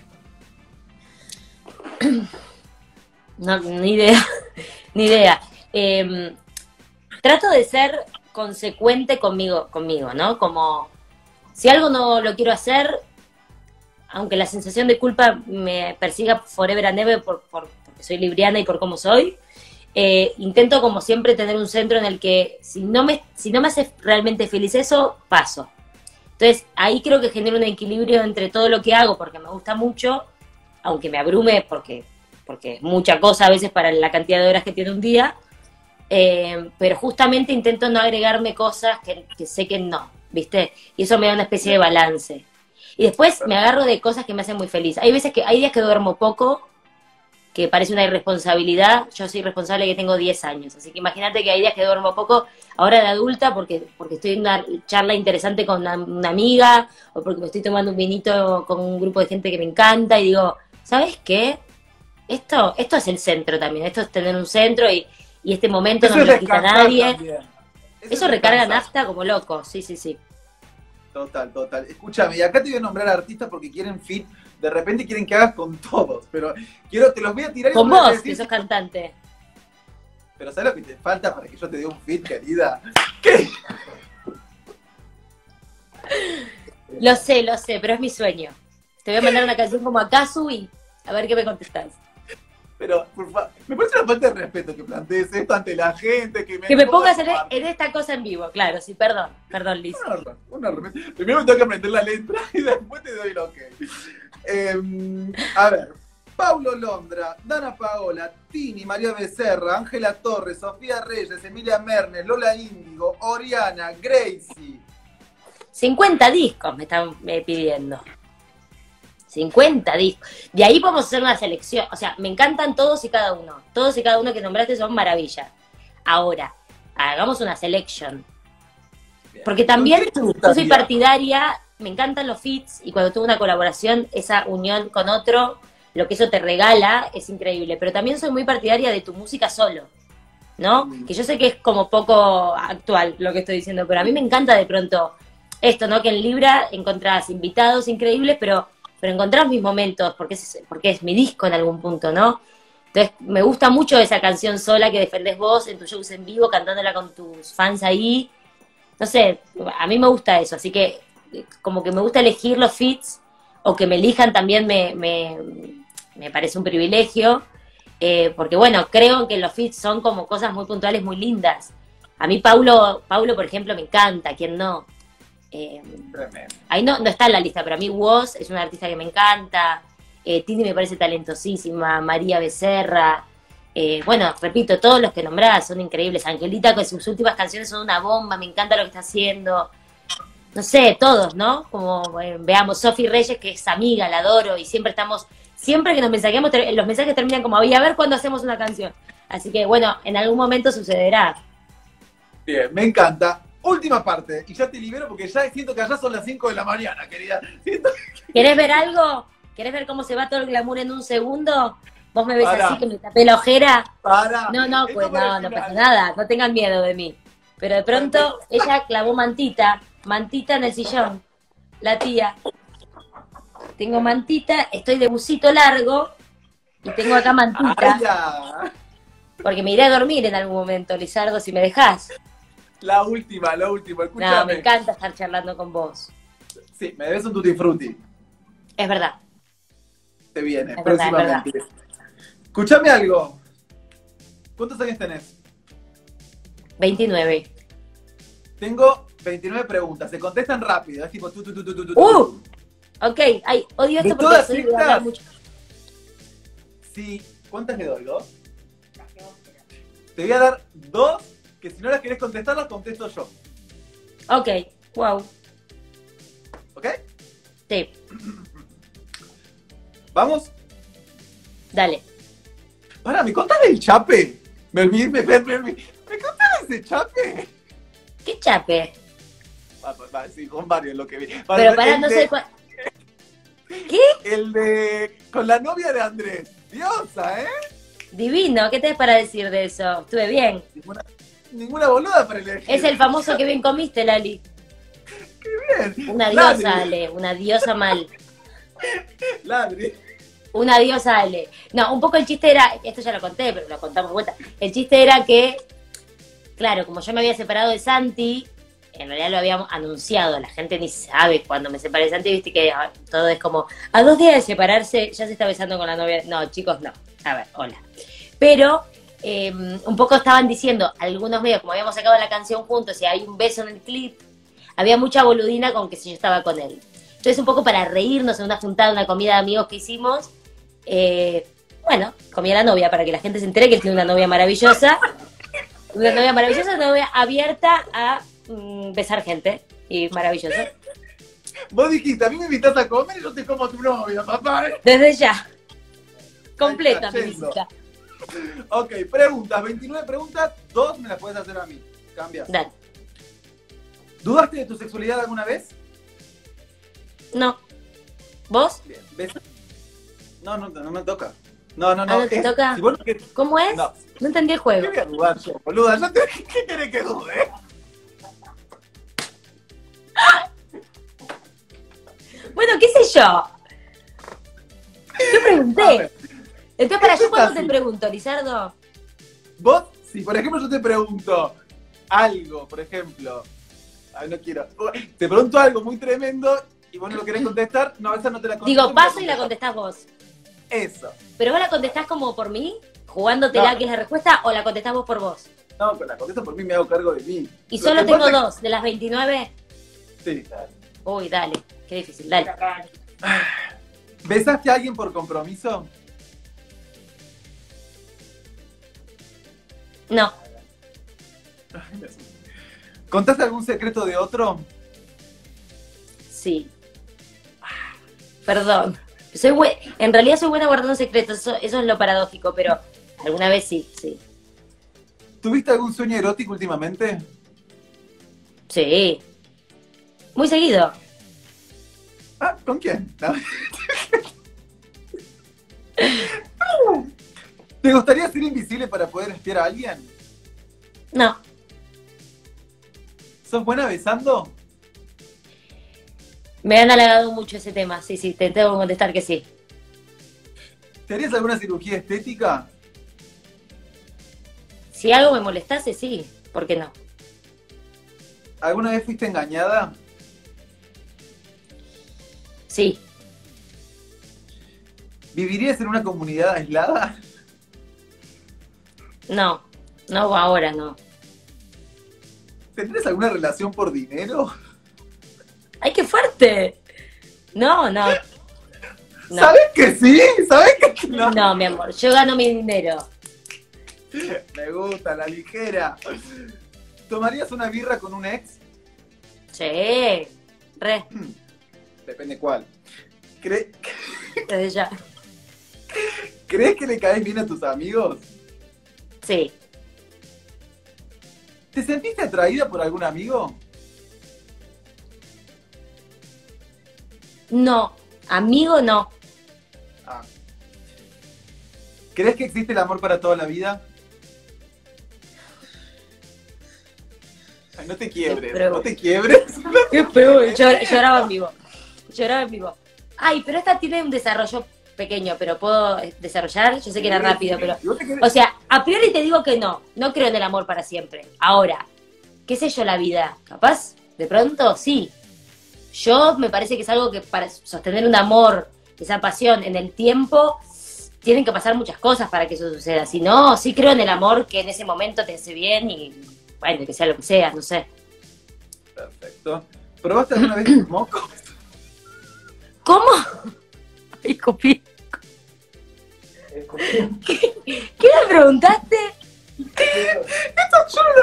No, ni idea. Ni idea. Trato de ser consecuente conmigo, ¿no? Como si algo no lo quiero hacer, aunque la sensación de culpa me persiga forever and ever porque soy libriana y por cómo soy, intento como siempre tener un centro en el que si no me hace realmente feliz eso, paso. Entonces ahí creo que genero un equilibrio entre todo lo que hago porque me gusta mucho, aunque me abrume porque es mucha cosa a veces para la cantidad de horas que tiene un día, pero justamente intento no agregarme cosas que sé que no, ¿viste? Y eso me da una especie de balance. Y después me agarro de cosas que me hacen muy feliz. Hay días que duermo poco, que parece una irresponsabilidad. Yo soy responsable que tengo 10 años, así que imagínate que hay días que duermo poco, ahora de adulta, porque estoy en una charla interesante con una amiga, o porque me estoy tomando un vinito con un grupo de gente que me encanta, y digo, ¿sabes qué? Esto es el centro también, esto es tener un centro, y este momento Eso no me es lo quita descansar nadie. también. Eso es recarga descansar. nafta como loco, sí, sí, sí. Total, total. Escúchame, y acá te voy a nombrar artistas porque quieren fit, de repente quieren que hagas con todos, pero te los voy a tirar y Con me vas a vos, decir, que sos cantante. pero ¿sabes lo que te falta para que yo te dé un fit, querida? ¿Qué? Lo sé, pero es mi sueño. Te voy a mandar una canción como a Kazu y a ver qué me contestás. Pero, por favor, me parece una falta de respeto que plantees esto ante la gente, Que me pongas en esta cosa en vivo, claro, sí, perdón, Liz. Un error. Primero me tengo que aprender la letra y después te doy el ok. A ver, Paulo Londra, Dana Paola, Tini, María Becerra, Ángela Torres, Sofía Reyes, Emilia Mernes, Lola Índigo, Oriana, Gracie. 50 discos me están pidiendo. 50 discos. De ahí podemos hacer una selección. O sea, me encantan todos y cada uno. Todos y cada uno que nombraste son maravillas. Ahora, hagamos una selection. Porque también yo soy partidaria, me encantan los feats, y cuando tuve una colaboración, esa unión con otro, lo que eso te regala es increíble. Pero también soy muy partidaria de tu música solo, ¿no? Que yo sé que es como poco actual lo que estoy diciendo, pero a mí me encanta de pronto esto, ¿no? Que en Libra encontrás invitados increíbles, pero encontrás mis momentos, porque es mi disco en algún punto, ¿no? Entonces, me gusta mucho esa canción sola que defendés vos en tus shows en vivo, cantándola con tus fans ahí. No sé, a mí me gusta eso, así que como que me gusta elegir los feats, o que me elijan también me parece un privilegio, porque bueno, creo que los feats son como cosas muy puntuales, muy lindas. A mí Paulo, por ejemplo, me encanta, ¿quién no? Ahí no está en la lista, pero a mí Woz es una artista que me encanta, Tini me parece talentosísima, María Becerra, bueno, repito, todos los que nombrás son increíbles. Angelita, con sus últimas canciones son una bomba, me encanta lo que está haciendo. No sé, todos, ¿no? Como veamos, Sofi Reyes, que es amiga, la adoro, y siempre que nos mensajeamos, los mensajes terminan como, a ver cuándo hacemos una canción. Así que bueno, en algún momento sucederá. Bien, me encanta. Última parte, y ya te libero porque ya siento que allá son las 5 de la mañana, querida. ¿Querés ver algo? ¿Querés ver cómo se va todo el glamour en un segundo? Vos me ves Pará. así, que me tapé la ojera. Para. No, pues no pasa nada, no tengan miedo de mí. Pero de pronto ella clavó mantita en el sillón, la tía. Tengo mantita, estoy de busito largo y tengo acá mantita. Ya. Porque me iré a dormir en algún momento, Lizardo, si me dejás. La última, escúchame. No, me encanta estar charlando con vos. Sí, me debes un tutti frutti. Es verdad. Te viene, Es verdad, próximamente. Escúchame algo. ¿Cuántos años tenés? 29. Tengo 29 preguntas. Se contestan rápido. Es tipo tu. Ok, ay, odio ¿De esto porque todas soy de estas? hablar mucho. Sí. ¿Cuántas le doy? ¿Dos? Te voy a dar dos, que si no las querés contestar, las contesto yo. Ok, wow. ¿Ok? Sí, ¿Vamos? dale. Pará, ¿me contás del chape? Me olvidé, ¿me contás de ese chape? ¿Qué chape? Sí, con varios lo que vi. Pero pará, no sé cuál. ¿Qué? El de... con la novia de Andrés. Diosa, ¿eh? Divino, ¿qué tenés para decir de eso? Estuve bien. Ninguna boluda para elegir. Es el famoso que bien comiste, Lali. Qué bien. Una diosa, Ladri. Ale, una diosa mal. Ladri. Una diosa, Ale. No, un poco el chiste era, esto ya lo conté, pero lo contamos de vuelta. El chiste era que, claro, como yo me había separado de Santi, en realidad lo habíamos anunciado, la gente ni sabe cuando me separé de Santi, viste que todo es como, a 2 días de separarse ya se está besando con la novia. No, chicos, no. A ver, hola. Pero un poco estaban diciendo algunos medios, como habíamos sacado la canción juntos y hay un beso en el clip, había mucha boludina con que si yo estaba con él. Entonces, un poco para reírnos en una juntada, una comida de amigos que hicimos, bueno, comí a la novia para que la gente se entere que él tiene una novia maravillosa. Una novia maravillosa, una novia abierta a besar gente. Y maravilloso. Vos dijiste, a mí me invitas a comer y yo te como a tu novia, papá. Desde ya. Completa mi Yendo. visita. Ok, preguntas, 29 preguntas, 2 me las puedes hacer a mí. Cambias. Dale. ¿Dudaste de tu sexualidad alguna vez? No. ¿Vos? Bien. No me toca. No. ¿No te toca? Si vos no querés- ¿Cómo es? No. No entendí el ¿Qué juego. voy a dudar yo, boluda? ¿Qué querés que dude? Bueno, qué sé yo. Yo A pregunté. ver, Entonces, para yo Está cuando te así. pregunto, Lizardo. vos, si por ejemplo yo te pregunto algo, por ejemplo, ay, no quiero, te pregunto algo muy tremendo y vos no lo querés contestar, no, esa no te la contesto. Digo, paso y la contestás vos. Eso. ¿Pero vos la contestás como por mí? ¿Jugándotela No. que es la respuesta? ¿O la contestás vos por vos? No, la contesto por mí, me hago cargo de mí. Y Lo solo que tengo pasa es- dos. De las 29. Sí. Uy, dale. Qué difícil. Dale. ¿Besaste a alguien por compromiso? No. Ay, me asusté. ¿Contaste algún secreto de otro? Sí. Perdón. En realidad soy buena guardando secretos. Eso es lo paradójico, pero alguna vez sí. ¿Tuviste algún sueño erótico últimamente? Sí. Muy seguido. Ah, ¿con quién? No. ¿Te gustaría ser invisible para poder espiar a alguien? No. ¿Sos buena besando? Me han halagado mucho ese tema. Sí, te tengo que contestar que sí. ¿Te harías alguna cirugía estética? Si algo me molestase, sí. ¿Por qué no? ¿Alguna vez fuiste engañada? Sí. ¿Vivirías en una comunidad aislada? No. No, ahora no. ¿Tendrías alguna relación por dinero? ¡Ay, qué fuerte! No. No. ¿Sabes que sí? ¿Sabes que no? No, mi amor. Yo gano mi dinero. Me gusta, la ligera. ¿Tomarías una birra con un ex? Sí. Re. Depende cuál. Desde ya. ¿Crees que le caes bien a tus amigos? Sí. ¿Te sentiste atraída por algún amigo? No. Amigo, no. Ah. ¿Crees que existe el amor para toda la vida? Ay, no te quiebres, Pero- no te quiebres. Qué peor. Lloraba en vivo. Lloraba en vivo. Ay, pero esta tiene un desarrollo pequeño, pero ¿puedo desarrollar? Yo sé que era rápido, pero... Si vos te querés- O sea, a priori te digo que no. No creo en el amor para siempre. Ahora, qué sé yo la vida. Capaz, de pronto, sí. Yo me parece que es algo que para sostener un amor, esa pasión en el tiempo, tienen que pasar muchas cosas para que eso suceda. Si no, sí creo en el amor que en ese momento te hace bien y, bueno, que sea lo que sea, no sé. Perfecto. ¿Probaste alguna vez tus mocos? ¿Cómo? Ay, copié. ¿Qué me preguntaste? Esto yo no lo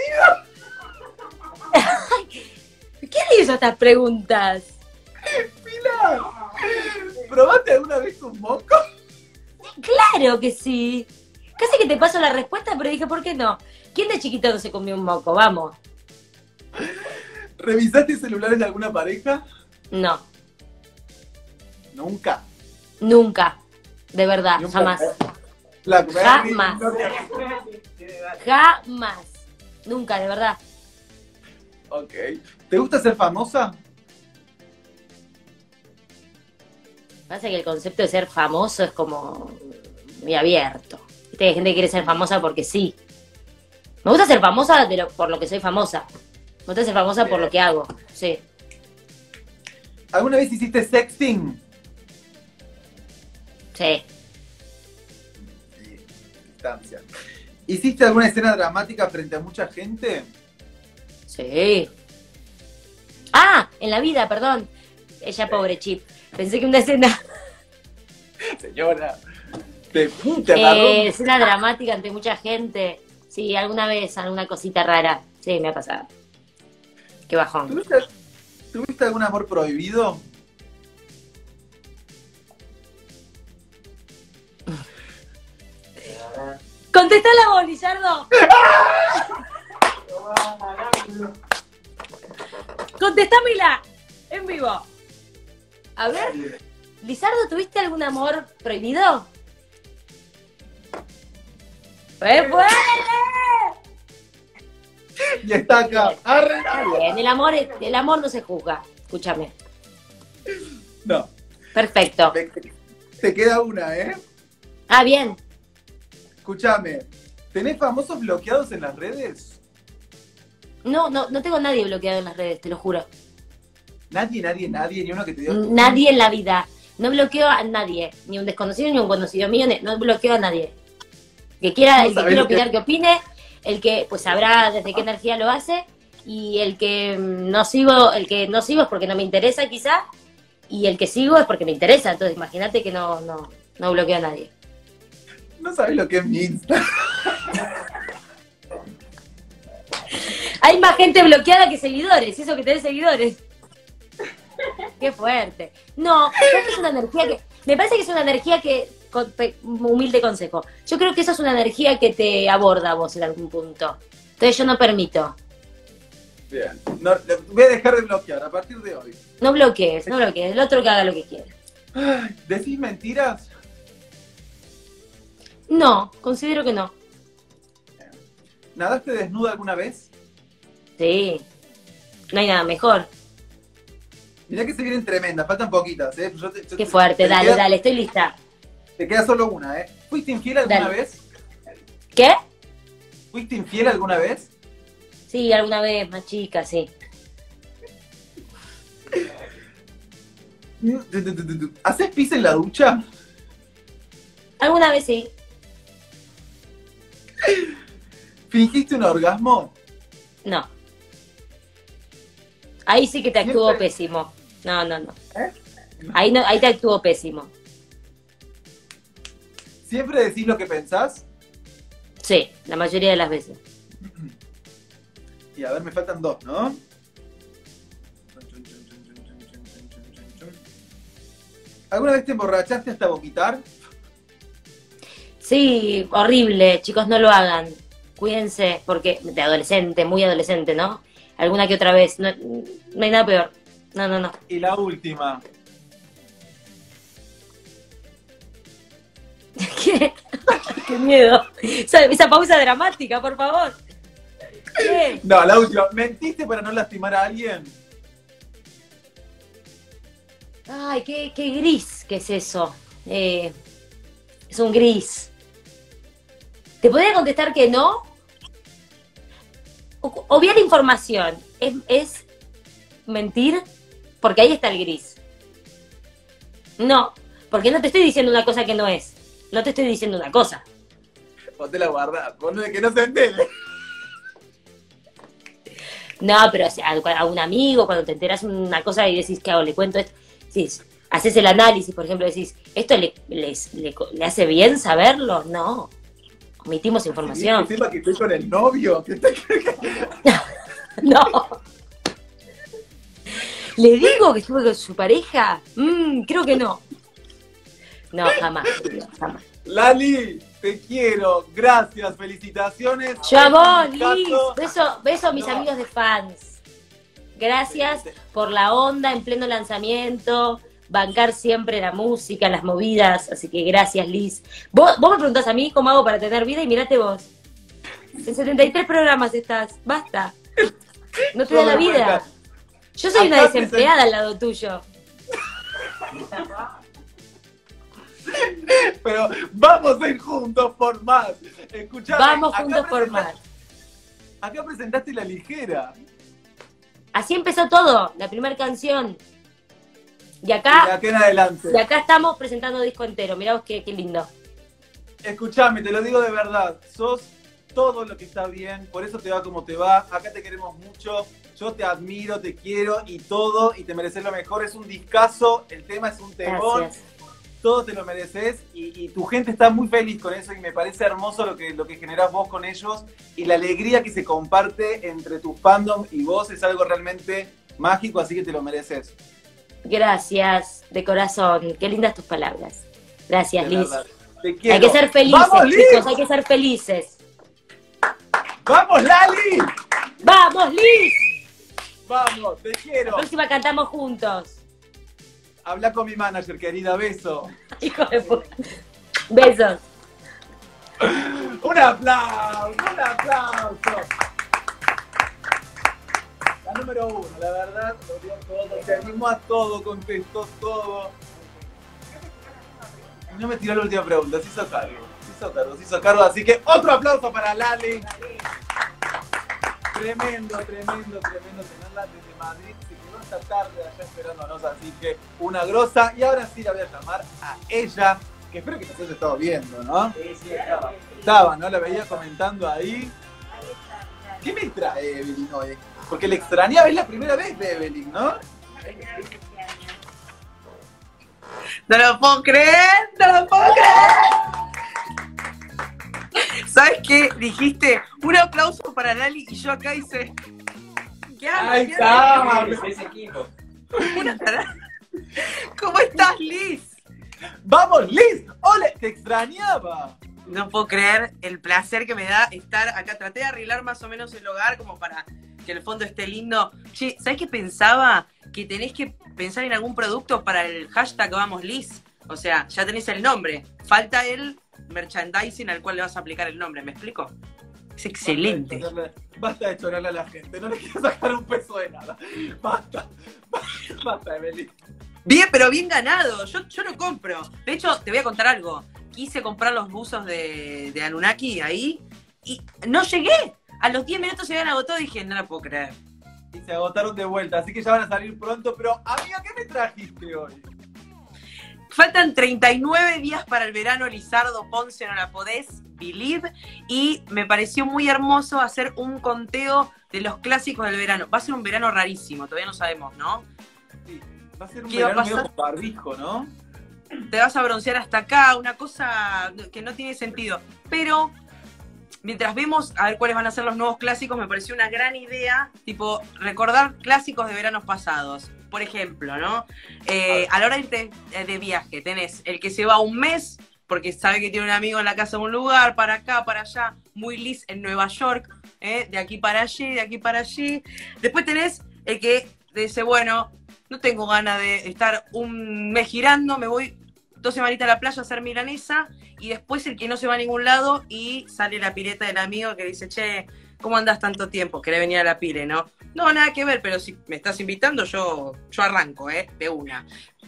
había leído. ¿Qué hizo estas preguntas? Pilar, ¿probaste alguna vez tus mocos? Claro que sí. Casi que te paso la respuesta, pero dije, ¿por qué no? ¿Quién de chiquito no se comió un moco? Vamos. ¿Revisaste celulares de alguna pareja? No, Nunca. nunca. De verdad, Nunca. jamás. Jamás. Jamás. Nunca, de verdad. Ok. ¿Te gusta ser famosa? Pasa que el concepto de ser famoso es como muy abierto. Viste que hay gente que quiere ser famosa porque sí. Me gusta ser famosa por lo que soy famosa. Me gusta ser famosa por lo que hago. Sí. ¿Alguna vez hiciste sexting? Sí. Sí, distancia. ¿Hiciste alguna escena dramática frente a mucha gente? Sí. Ah, en la vida, perdón. Ella pobre chip. Pensé que una escena, Señora, te agarró. escena dramática ante mucha gente. Sí, alguna vez, alguna cosita rara. Sí, me ha pasado. Qué bajón. ¿Tuviste algún amor prohibido? ¡Contestá la voz, Lizardo! ¡Contestámela! En vivo. A ver, Lizardo, ¿tuviste algún amor prohibido? ¡Pues fuerte! Y está acá. ¡Arre! Está bien, el amor no se juzga. Escúchame. No. Perfecto. Te queda una, ¿eh? Ah, bien. Escúchame. ¿Tenés famosos bloqueados en las redes? No tengo nadie bloqueado en las redes, te lo juro. Nadie, ni uno que te dio. Nadie en la vida. No bloqueo a nadie. Ni un desconocido, ni un conocido mío. No bloqueo a nadie. El que quiera opinar, que opine. El que pues sabrá desde qué energía lo hace. Y el que no sigo es porque no me interesa quizá. Y el que sigo es porque me interesa. Entonces imagínate que no bloqueo a nadie. No sabés lo que es mi Insta. Hay más gente bloqueada que seguidores. Eso que tenés seguidores. Qué fuerte. No, es una energía que... Me parece que es una energía que... Humilde consejo. Yo creo que eso es una energía que te aborda a vos en algún punto. Entonces yo no permito. Bien. No, voy a dejar de bloquear a partir de hoy. No bloquees. El otro que haga lo que quiera. Ay, ¿decís mentiras? No, considero que no. ¿Nadaste desnuda alguna vez? Sí. No hay nada mejor. Mirá que se vienen tremendas, faltan poquitas, ¿eh? Qué fuerte, dale, estoy lista. Te queda solo una, ¿eh? ¿Fuiste infiel alguna vez? ¿Qué? ¿Fuiste infiel alguna vez? Sí, alguna vez, más chica, sí. ¿Haces pis en la ducha? Alguna vez sí. ¿Fingiste un orgasmo? No. Ahí sí que te actúo Siempre- pésimo. No. ¿Eh? Ahí te actúo pésimo. ¿Siempre decís lo que pensás? Sí, la mayoría de las veces. Y a ver, me faltan dos, ¿no? ¿Alguna vez te emborrachaste hasta vomitar? Sí, horrible, chicos, no lo hagan. Cuídense, porque de adolescente, muy adolescente, ¿no? Alguna que otra vez, no hay nada peor. No. Y la última. ¿Qué? Qué miedo. Esa pausa dramática, por favor. ¿Qué? No, la última. ¿Mentiste para no lastimar a alguien? Ay, qué gris que es eso. Es un gris. ¿Te podría contestar que no? Obviar información. ¿Es mentir? Porque ahí está el gris. No, porque no te estoy diciendo una cosa que no es. No te estoy diciendo una cosa. Vos te la guardás, vos no de que no se entere. No, pero o sea, a un amigo, cuando te enteras una cosa y decís, ¿qué hago? Le cuento esto. Decís, haces el análisis, por ejemplo, decís, ¿esto le hace bien saberlo? No. Omitimos información. Que sepa que estoy con el novio. No. ¿Le digo que estuve con su pareja? Creo que no. No, jamás. Lali, te quiero. Gracias, felicitaciones. Yo a vos, Un Liz. caso. Beso a mis No. amigos de fans. Gracias por la onda en pleno lanzamiento. Bancar siempre la música, las movidas. Así que gracias, Liz. Vos me preguntás a mí cómo hago para tener vida y mirate vos. En 73 programas estás. Basta. No te da la vida. Yo soy una Acá desempleada al lado tuyo. Pero vamos a ir juntos por más. Escuchame, Vamos acá juntos por presentaste- más. Acá presentaste La Ligera. Así empezó todo, la primera canción. Y Y de acá acá en adelante. estamos presentando disco entero. Mirá vos qué lindo. Escuchame, te lo digo de verdad. Sos todo lo que está bien, por eso te va como te va. Acá te queremos mucho. Yo te admiro, te quiero y todo, y te mereces lo mejor. Es un discazo, el tema es un temón. Gracias. todo te lo mereces y tu gente está muy feliz con eso y me parece hermoso lo que generás vos con ellos y la alegría que se comparte entre tu fandom y vos es algo realmente mágico, así que te lo mereces. Gracias, de corazón. Qué lindas tus palabras. Gracias, De Liz. verdad. Te quiero. Hay que ser felices, ¡Vamos, Liz! chicos, hay que ser felices. ¡Vamos, Lali! ¡Vamos, Liz! ¡Vamos, te La quiero! próxima cantamos juntos. Habla con mi manager, querida, beso. Hijo de puta. Besos. ¡Un aplauso! ¡Un aplauso! La número 1, la verdad, lo dio todo, se animó a todo, contestó todo. Y no me tiró la última pregunta, se hizo cargo. Se hizo cargo, así que otro aplauso para Lali. Tremendo tenerla desde Madrid, se quedó esta tarde allá esperándonos, así que una grosa. Y ahora sí la voy a llamar a ella, que espero que se haya estado viendo, ¿no? Sí, estaba. Estaba, ¿no? La veía comentando ahí. ¿Qué me trae Evelyn hoy? Porque le extrañaba, es la primera vez de Evelyn, ¿no? No lo puedo creer, no lo puedo creer. ¿Sabes qué? Dijiste un aplauso para Lali y yo acá hice. ¿Qué hago? Ahí ¿Qué está. hago? Ese equipo. Una tarada. ¿Cómo estás, Liz? ¡Vamos, Liz! ¡Hola! ¡Te extrañaba! No puedo creer el placer que me da estar acá. Traté de arreglar más o menos el hogar como para que el fondo esté lindo. Che, ¿sabes qué pensaba? Que tenés que pensar en algún producto para el hashtag Vamos Liz. O sea, ya tenés el nombre. Falta el merchandising al cual le vas a aplicar el nombre. ¿Me explico? Es excelente. Basta de chorarle a la gente. No le quiero sacar un peso de nada. Basta. Basta, Evelyn. Bien, pero bien ganado. Yo lo compro. De hecho, te voy a contar algo. Quise comprar los buzos de Anunnaki ahí y no llegué. A los 10 minutos se habían agotado y dije, no la puedo creer. Y se agotaron de vuelta, así que ya van a salir pronto. Pero, amiga, ¿qué me trajiste hoy? Faltan 39 días para el verano, Lizardo Ponce, no la podés believe. Y me pareció muy hermoso hacer un conteo de los clásicos del verano. Va a ser un verano rarísimo, todavía no sabemos, ¿no? Sí, va a ser un ¿Qué va a verano medio pasar? con barbijo, ¿no? Te vas a broncear hasta acá, una cosa que no tiene sentido. Pero mientras vemos a ver cuáles van a ser los nuevos clásicos, me pareció una gran idea, tipo, recordar clásicos de veranos pasados. Por ejemplo, ¿no? A la hora de irte de viaje, tenés el que se va un mes, porque sabe que tiene un amigo en la casa de un lugar, para acá, para allá, muy Liz en Nueva York, de aquí para allí, de aquí para allí. Después tenés el que dice, bueno, no tengo ganas de estar un mes girando, me voy 2 semanitas a la playa a hacer milanesa, y después el que no se va a ningún lado y sale la pileta del amigo que dice, che, ¿cómo andás tanto tiempo? Querés venir a la pile, ¿no? No, nada que ver, pero si me estás invitando, yo arranco, de una.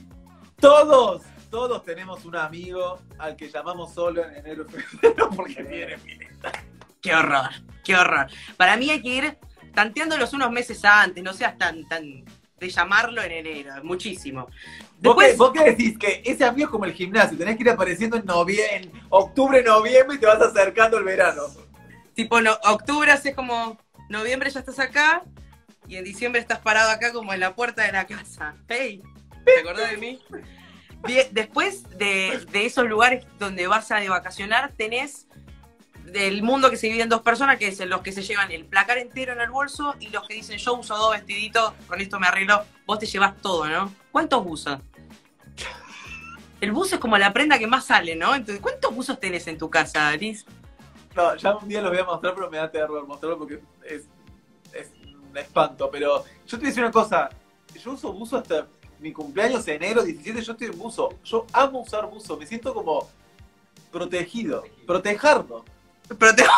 Todos tenemos un amigo al que llamamos solo en enero y febrero porque viene pileta. Qué horror, qué horror. Para mí hay que ir tanteándolos unos meses antes, no seas tan de llamarlo en enero, muchísimo. Después, ¿Vos qué decís? Que ese amigo es como el gimnasio, tenés que ir apareciendo en octubre, noviembre y te vas acercando el verano. tipo, octubre haces como, noviembre ya estás acá, y en diciembre estás parado acá como en la puerta de la casa. Hey, ¿te acordás de mí? Bien, después de esos lugares donde vas a de vacacionar, tenés del mundo que se divide en 2 personas, que es los que se llevan el placar entero en el bolso y los que dicen yo uso 2 vestiditos, con esto me arreglo. Vos te llevas todo, ¿no? ¿Cuántos buzos? El buzo es como la prenda que más sale, ¿no? Entonces, ¿cuántos buzos tenés en tu casa, Liz? No, ya un día los voy a mostrar, pero me da terror mostrarlo porque es un espanto. Pero yo te voy a decir una cosa, yo uso buzo hasta mi cumpleaños, enero 17, yo estoy en buzo. Yo amo usar buzo, me siento como protegido, protejarlo. Pero te...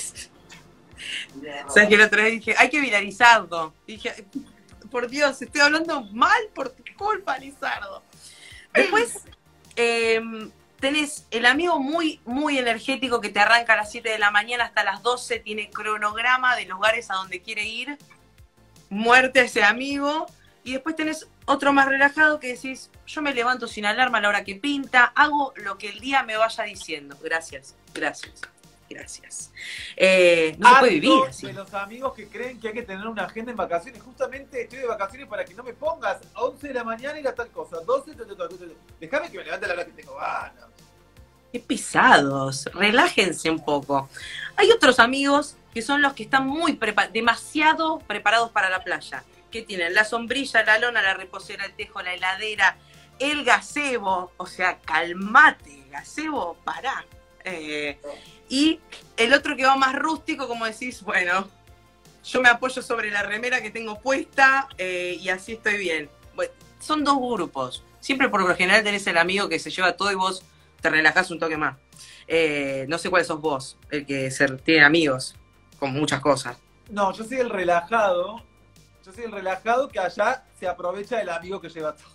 ¿Sabes que la otra vez dije, hay que viralizarlo? Dije, por Dios, estoy hablando mal por tu culpa, Lizardo. Después, tenés el amigo muy, muy energético que te arranca a las 7 de la mañana hasta las 12, tiene cronograma de lugares a donde quiere ir, muerte a ese amigo. Y después tenés otro más relajado que decís, yo me levanto sin alarma a la hora que pinta, hago lo que el día me vaya diciendo. Gracias, gracias. Gracias. No se puede vivir así. De los amigos que creen que hay que tener una agenda en vacaciones. Justamente estoy de vacaciones para que no me pongas a 11 de la mañana ir a tal cosa, 12, déjame que me levante a la hora que tengo ganas. Qué pesados, relájense un poco. Hay otros amigos que son los que están demasiado preparados para la playa, que tienen la sombrilla, la lona, la reposera, el tejo, la heladera, el gazebo. O sea, calmate, gazebo, pará. Y el otro que va más rústico, como decís, bueno, yo me apoyo sobre la remera que tengo puesta y así estoy bien. Bueno, son dos grupos. Siempre por lo general tenés el amigo que se lleva todo y vos te relajás un toque más. No sé cuál sos vos, el que tiene amigos con muchas cosas. No, yo soy el relajado. Yo soy el relajado que allá se aprovecha del amigo que lleva todo.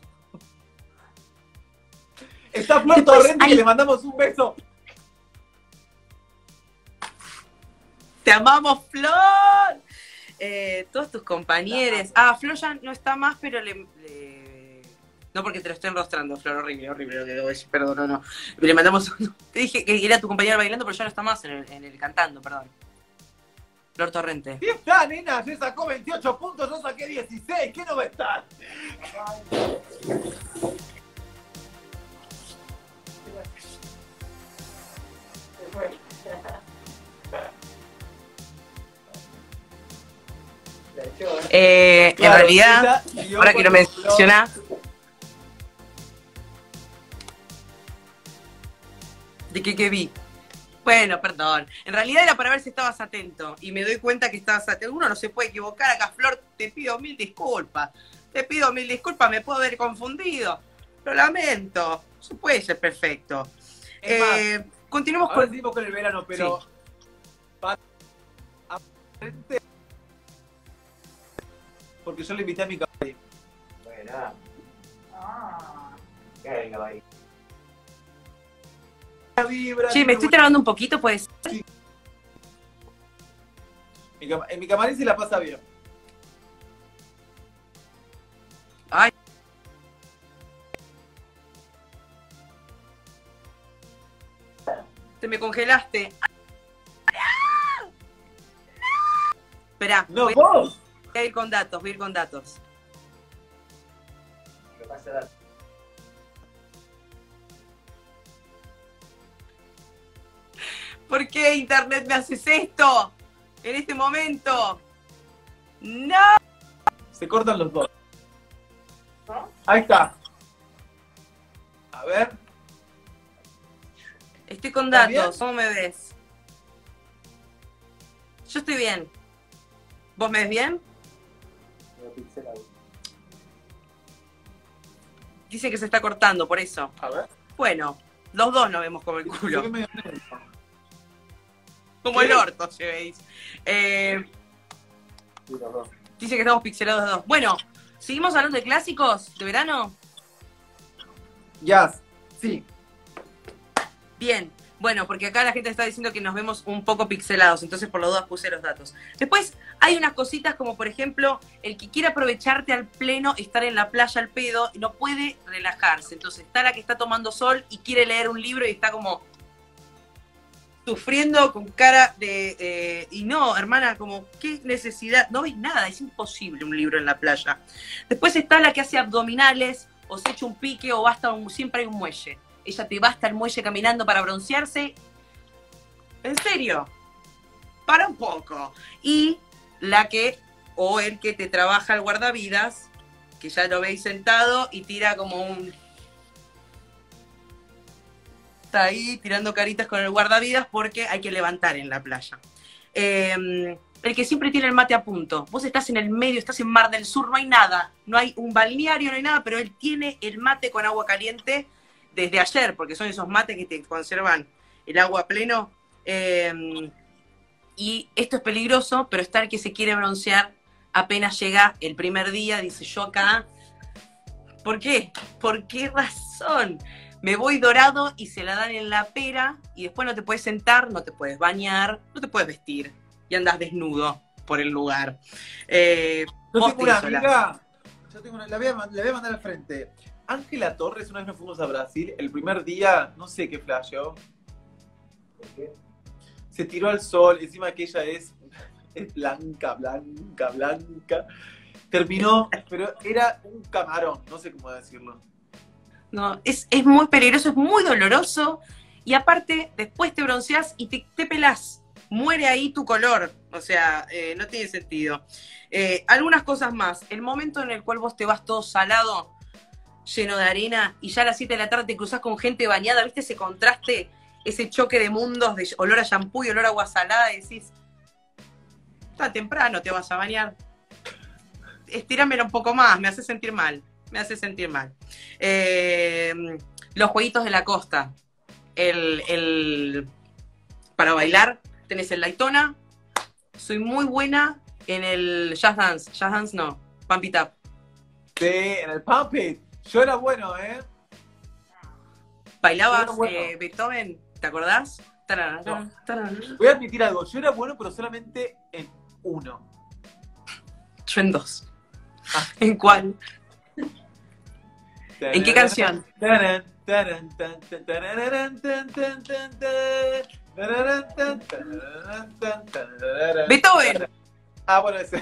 Está Flor Torrente, que le mandamos un beso. ¡Te amamos, Flor! Todos tus compañeros. Flor ya no está más, pero no porque te lo estoy enrostrando, Flor, horrible lo que debo decir, perdón, no. Le mandamos te dije que era tu compañera bailando, pero ya no está más en el cantando, perdón. Flor Torrente. ¿Qué está, nena? Se sacó 28 puntos, yo saqué 16. ¿Qué no va a estar? En realidad, ahora que lo mencionás, ¿de qué vi? Bueno, perdón. En realidad era para ver si estabas atento. Y me doy cuenta que estabas atento. Uno no se puede equivocar acá, Flor. Te pido mil disculpas. Me puedo haber confundido. Lo lamento. No se puede ser perfecto. Continuemos con el verano, pero... Sí. Porque yo le invité a mi caballo. Buena. ¿Qué hay, caballo? Sí, me estoy trabando un poquito, pues. Sí. En mi camarín se la pasa bien. Ay. Te me congelaste. Esperá. No, vos. Voy a ir con datos, ¿Qué pasa? ¿Por qué Internet me haces esto? En este momento. ¡No! Se cortan los dos. Ahí está. A ver. Estoy con datos. ¿Cómo me ves? Yo estoy bien. ¿Vos me ves bien? Dice que se está cortando, por eso. A ver. Bueno, los dos nos vemos como el culo. Como el orto, si veis. Dice que estamos pixelados los dos. Bueno, ¿seguimos hablando de clásicos de verano? Ya, sí. Bien. Bueno, porque acá la gente está diciendo que nos vemos un poco pixelados, entonces por los dos puse los datos. Después hay unas cositas como, por ejemplo, el que quiere aprovecharte al pleno, estar en la playa al pedo, no puede relajarse. Entonces está la que está tomando sol y quiere leer un libro y está como sufriendo con cara de... y no, hermana, como, ¿qué necesidad? No ves nada, es imposible un libro en la playa. Después está la que hace abdominales, o se echa un pique, o siempre hay un muelle. Ella te va hasta el muelle caminando para broncearse. ¿En serio? Para un poco. Y la que, o el que te trabaja el guardavidas, que ya lo veis sentado y tira como un... Está ahí tirando caritas con el guardavidas porque hay que levantar en la playa. El que siempre tiene el mate a punto. Vos estás en el medio, estás en Mar del Sur, no hay nada. No hay un balneario, no hay nada, pero él tiene el mate con agua caliente desde ayer, porque son esos mates que te conservan el agua a pleno. Y esto es peligroso, pero está el que se quiere broncear apenas llega el primer día, dice yo acá. ¿Por qué? ¿Por qué razón? Me voy dorado y se la dan en la pera y después no te puedes sentar, no te puedes bañar, no te puedes vestir y andas desnudo por el lugar. Yo tengo una amiga, la voy a mandar al frente. Ángela Torres, una vez nos fuimos a Brasil, el primer día, no sé qué flasheó. ¿Por qué? se tiró al sol, encima que ella es blanca, blanca, blanca. Terminó, pero era un camarón, no sé cómo decirlo. No, es muy peligroso, es muy doloroso. Y aparte, después te bronceás y te pelás. Muere ahí tu color. O sea, no tiene sentido. Algunas cosas más. El momento en el cual vos te vas todo salado, lleno de arena, y ya a las 7 de la tarde te cruzás con gente bañada, ¿viste ese contraste? Ese choque de mundos, de olor a shampoo y olor a agua salada, y decís, está temprano, te vas a bañar. Estíramelo un poco más, me hace sentir mal. Me hace sentir mal. Los jueguitos de la costa. Para bailar, tenés el Daytona. Soy muy buena en el Jazz Dance. Jazz Dance no, Pump It Up. Sí, en el Pump It. Yo era bueno, ¿eh? ¿Bailabas Yo era bueno. Beethoven? ¿Te acordás? Tararara, No. tararara. Voy a admitir algo, yo era bueno, pero solamente en uno. Yo en 2. Ah. ¿En cuál? ¿En qué canción? Beethoven. Ah, bueno, ese.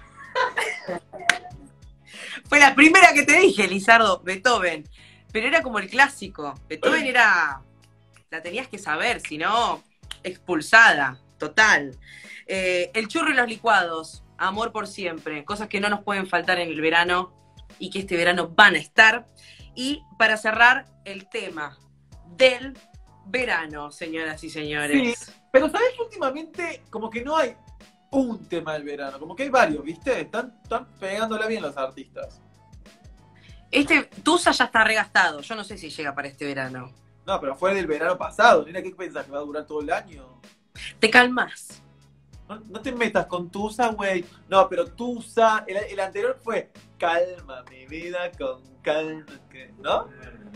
Fue la primera que te dije, Lizardo, Beethoven. Pero era como el clásico. Beethoven era... La tenías que saber, si no, expulsada, total. El churro y los licuados, amor por siempre. Cosas que no nos pueden faltar en el verano y que este verano van a estar. Y para cerrar, el tema del verano, señoras y señores. Sí, pero ¿sabés que últimamente como que no hay un tema del verano? Como que hay varios, ¿viste? Están pegándola bien los artistas. Tusa ya está regastado. Yo no sé si llega para este verano. No, pero fue del verano pasado. Nena, ¿qué pensás? ¿Que va a durar todo el año? Te calmas. No te metas con Tusa, güey. No, pero Tusa, el anterior fue calma mi vida con calma, ¿no?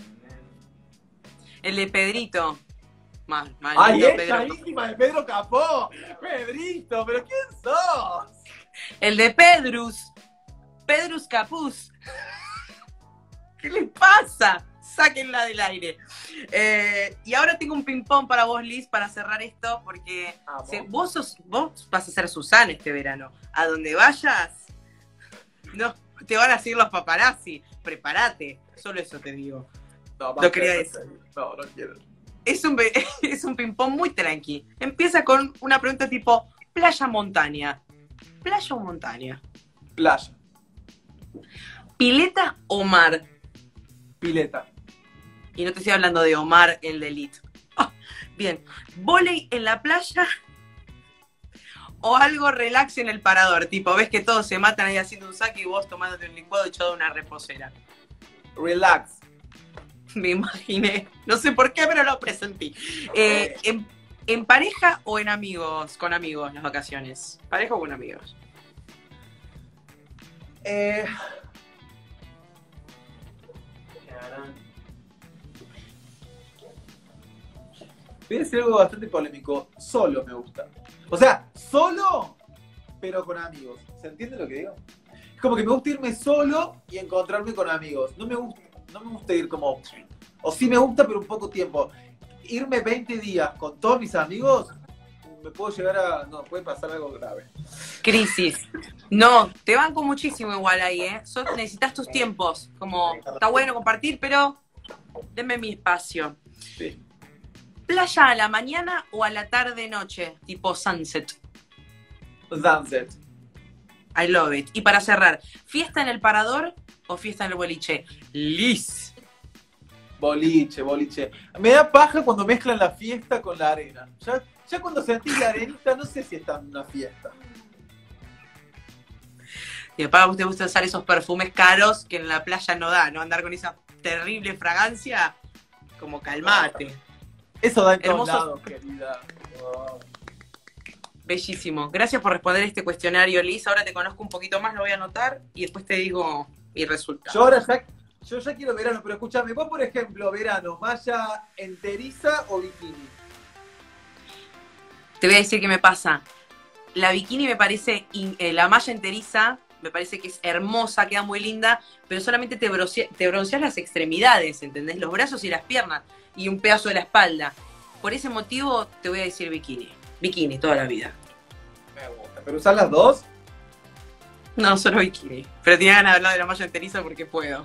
El de Pedrito. Mal, ¡Ay, es Pedro. carísima de Pedro Capó! ¡Pedrito! ¿Pero quién sos? El de Pedrus Capuz. ¿Qué le pasa? Sáquenla del aire. Y ahora tengo un ping-pong para vos, Liz, para cerrar esto, porque vos vas a ser Susana este verano. A donde vayas, no, te van a seguir los paparazzi. Prepárate. Solo eso te digo. No, Lo quería decir. No quiero. Es un ping-pong muy tranqui. Empieza con una pregunta tipo, playa o montaña. ¿Playa o montaña? Playa. ¿Pileta o mar? Pileta. Y no te estoy hablando de Omar, el de Elite. Ah, bien. ¿Vóley en la playa? ¿O algo relax en el parador? Tipo, ves que todos se matan ahí haciendo un saque y vos tomándote un licuado echado a una reposera. Relax. Me imaginé. No sé por qué, pero lo presentí. ¿En pareja o en amigos? Con amigos las vacaciones. ¿Pareja o con amigos? Voy a decir algo bastante polémico. Gusta. O sea, solo, pero con amigos. ¿Se entiende lo que digo? Es como que me gusta irme solo y encontrarme con amigos. No me gusta ir como... O sí me gusta, pero un poco tiempo. Irme 20 días con todos mis amigos, me puedo llegar a... No, puede pasar algo grave. Crisis. No, te banco muchísimo igual ahí, ¿eh? Necesitas tus tiempos. Como, está bueno compartir, pero denme mi espacio. Sí. ¿Playa a la mañana o a la tarde-noche? Tipo sunset. Sunset. I love it. Y para cerrar, ¿fiesta en el parador o fiesta en el boliche? Liz. Boliche. Me da paja cuando mezclan la fiesta con la arena. Ya cuando sentís la arenita, no sé si está en una fiesta. Y después a vos te gusta usar esos perfumes caros que en la playa no da, ¿no? Andar con esa terrible fragancia, como calmate. Eso da en todos Hermosos. lados, querida. Oh. Bellísimo. Gracias por responder este cuestionario, Liz. Ahora te conozco un poquito más, lo voy a anotar y después te digo mi resultado. Yo ya quiero verano, pero escúchame, vos por ejemplo, verano, ¿malla enteriza o bikini? Te voy a decir qué me pasa. La bikini me parece, la malla enteriza, me parece que es hermosa, queda muy linda, pero solamente te bronceas las extremidades, ¿entendés? Los brazos y las piernas y un pedazo de la espalda. Por ese motivo te voy a decir bikini. Bikini toda la vida. Me gusta. ¿Pero usar las dos? No, solo bikini. Pero tenía ganas de hablar de la malla enteriza porque puedo.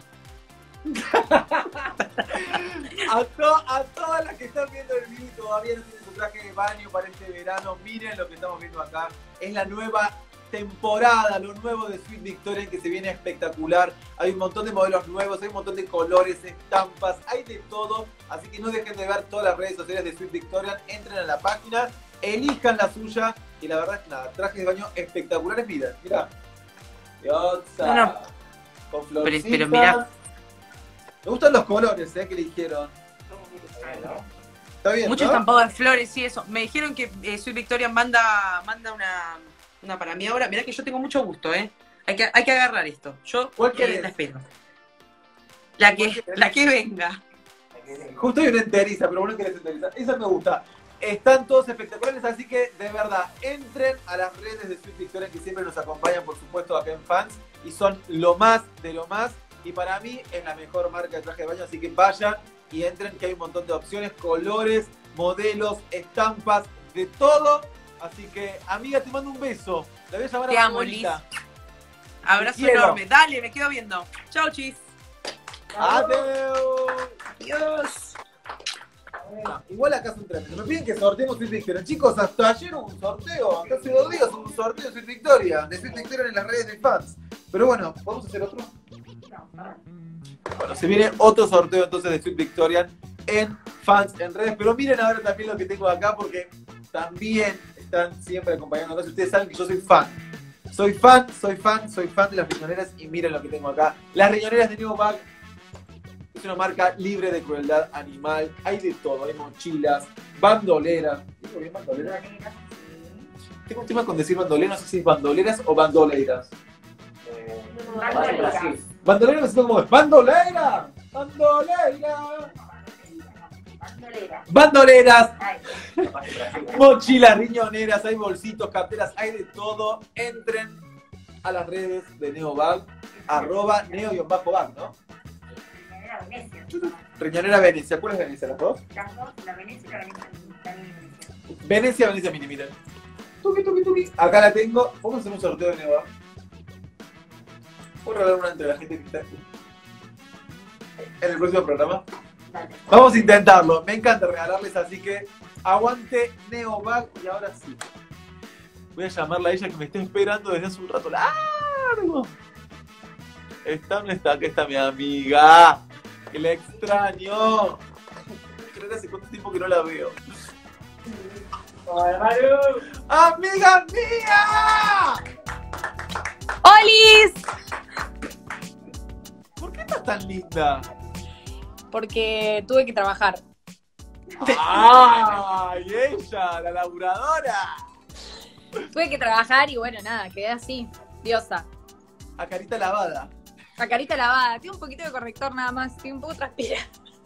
A todas las que están viendo el video y todavía no tienen su traje de baño para este verano, miren lo que estamos viendo acá. Es la nueva temporada, lo nuevo de Sweet Victorian que se viene espectacular. Hay un montón de modelos nuevos, hay un montón de colores, estampas, hay de todo. Así que no dejen de ver todas las redes sociales de Sweet Victorian. Entren a la página, elijan la suya. Y la verdad es que nada, trajes de baño espectaculares. Mira. No. Con florecitas. Pero mirá. Me gustan los colores, que eligieron. Está bien, Mucho ¿no? estampado de flores y eso. Me dijeron que Sweet Victorian manda una para mí ahora. Mirá que yo tengo mucho gusto, ¿eh? Hay que agarrar esto. Yo ¿Cuál querés? la espero. La que venga. Justo hay una enteriza, pero vos no querés enteriza. Esa me gusta. Están todos espectaculares, así que de verdad, entren a las redes de Sweet Victorian que siempre nos acompañan, por supuesto, acá en Fans. Y son lo más de lo más. Y para mí es la mejor marca de traje de baño, así que vayan y entren, que hay un montón de opciones, colores, modelos, estampas, de todo. Así que, amiga, te mando un beso. La voy a llamar Te a amo, Margarita. Abrazo Te quiero. enorme. Dale, me quedo viendo. Chau, chis. Adiós. Adiós. No, igual acá es un tremendo. Me piden que sorteemos Sweet Victorian. Chicos, hasta ayer hubo un sorteo. Hasta hace 2 días hubo un sorteo de Sweet Victorian. De Sweet Victorian en las redes de Fans. Pero bueno, ¿podemos hacer otro? Bueno, se viene otro sorteo entonces de Sweet Victorian en Fans, en redes. Pero miren ahora también lo que tengo acá porque también están siempre acompañándonos. Ustedes saben que yo soy fan. Soy fan de las riñoneras y miren lo que tengo acá. Las riñoneras de Neobag es una marca libre de crueldad animal. Hay de todo, hay mochilas, bandoleras. ¿Digo bien bandolera? Tengo un tema con decir bandolera, no sé si es bandoleras o bandoleiras. Bandolera me siento como es. ¡Bandolera! ¡Bandolera! ¡Bandoleras! Mochilas, riñoneras, hay bolsitos, carteras, hay de todo. Entren a las redes de Neobag, @neo_bag, ¿no? Riñonera Venecia. ¿Cuál es Venecia? ¿Las dos? La Venecia y la Venecia Mini, miren. Tuki. Acá la tengo. Vamos a hacer un sorteo de Neobag. Voy a regalar una entre la gente que está aquí. En el próximo programa. Vamos a intentarlo. Me encanta regalarles, así que aguante Neobag. Y ahora sí. Voy a llamarla a ella que me está esperando desde hace un rato largo. ¿Está o no está? Acá está mi amiga. Que la extraño. Creo que hace cuánto tiempo que no la veo. Hola, Maru. ¡Amiga mía! ¡Olis! ¿Por qué estás tan linda? Porque tuve que trabajar. ¡Ay, ella, la laburadora! Tuve que trabajar y bueno, nada, quedé así, diosa. A carita lavada. La carita lavada, tengo un poquito de corrector nada más, estoy un poco transpirada.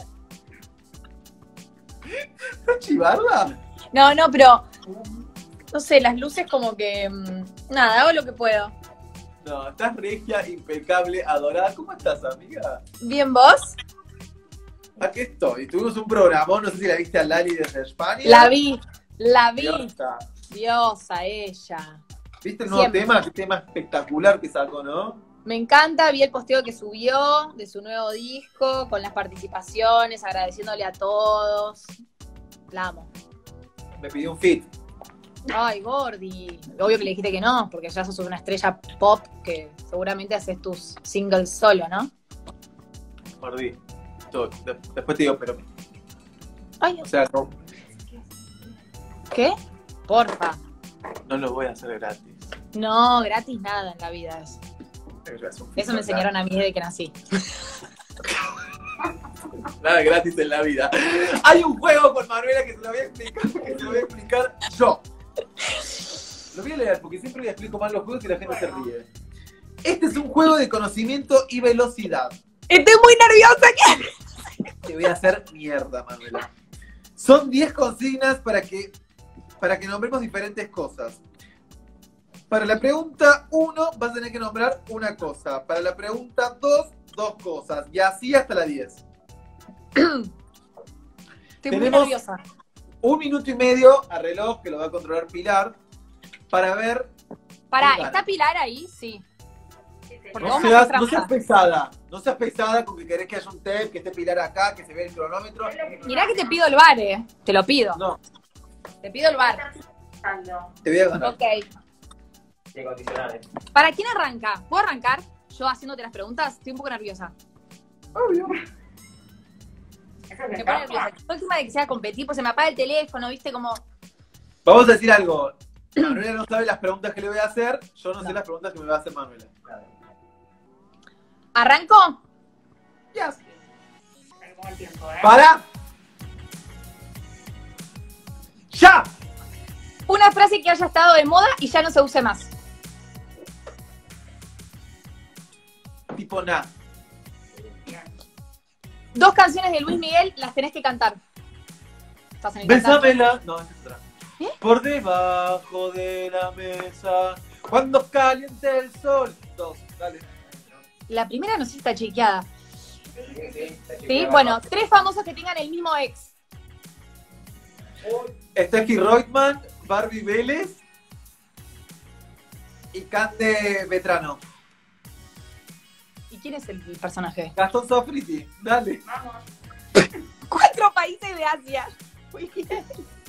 ¿Estás chivarda? No, pero no sé, las luces como que nada, hago lo que puedo. No, estás regia, impecable, adorada. ¿Cómo estás, amiga? ¿Bien vos? Aquí estoy. Tuvimos un programa, no sé si la viste a Lali desde España. La vi. Diosa. Diosa, ella. ¿Viste el nuevo Siempre. tema? Qué tema espectacular que sacó, ¿no? Me encanta, vi el posteo que subió de su nuevo disco, con las participaciones, agradeciéndole a todos. La amo. Me pidió un fit. Ay, Gordi. Obvio que le dijiste que no, porque ya sos una estrella pop que seguramente haces tus singles solo, ¿no? Mordí. Después te digo, pero. Ay, O sea, no, ¿qué? Porfa. no lo voy a hacer gratis. No, gratis nada en la vida es. Es un fit Eso me enseñaron a mí desde que nací. Nada gratis en la vida. Hay un juego con Manuela que se lo voy a explicar yo. Lo voy a leer porque siempre le explico mal los juegos y la gente se ríe. Este es un juego de conocimiento y velocidad. Estoy muy nerviosa. Te voy a hacer mierda, Manuela. Son 10 consignas para que nombremos diferentes cosas. Para la pregunta 1 vas a tener que nombrar una cosa. Para la pregunta 2, 2 cosas. Y así hasta la 10. Estoy muy Tenemos- nerviosa. 1 minuto y medio a reloj, que lo va a controlar Pilar, para ver. Pará, Claro. ¿está Pilar ahí? Sí. Porque No vos me seas, haces no seas trampa. pesada. No seas pesada con que querés que haya un tape, que esté Pilar acá, que se vea el cronómetro. Mirá que te pido el bar, te lo pido. No, Te pido el bar. te voy a ganar. Ok. Qué condicionales. ¿Para quién arranca? ¿Puedo arrancar yo haciéndote las preguntas? Estoy un poco nerviosa. Obvio. Me pone nerviosa. La última de que sea competir, pues se me apaga el teléfono, ¿viste? Como. Vamos a decir algo. Manuela no sabe las preguntas que le voy a hacer. Yo no sé las preguntas que me va a hacer Manuela. ¿Arranco? Tengo el tiempo, ¿eh? ¡Para! ¡Ya! Una frase que haya estado de moda y ya no se use más. Tipo na. 2 canciones de Luis Miguel, las tenés que cantar. Estás en el cantante. Bésamela. No, esa es otra. Por debajo de la mesa. Cuando caliente el sol. 2, dale. La primera no sé si está chequeada. Sí, Sí, bueno, 3 famosos que tengan el mismo ex. Steffi Reutemann, Barbie Vélez y Cande Vetrano. ¿Y quién es el personaje? Gastón Sofriti, dale. Vamos. 4 países de Asia. Muy bien.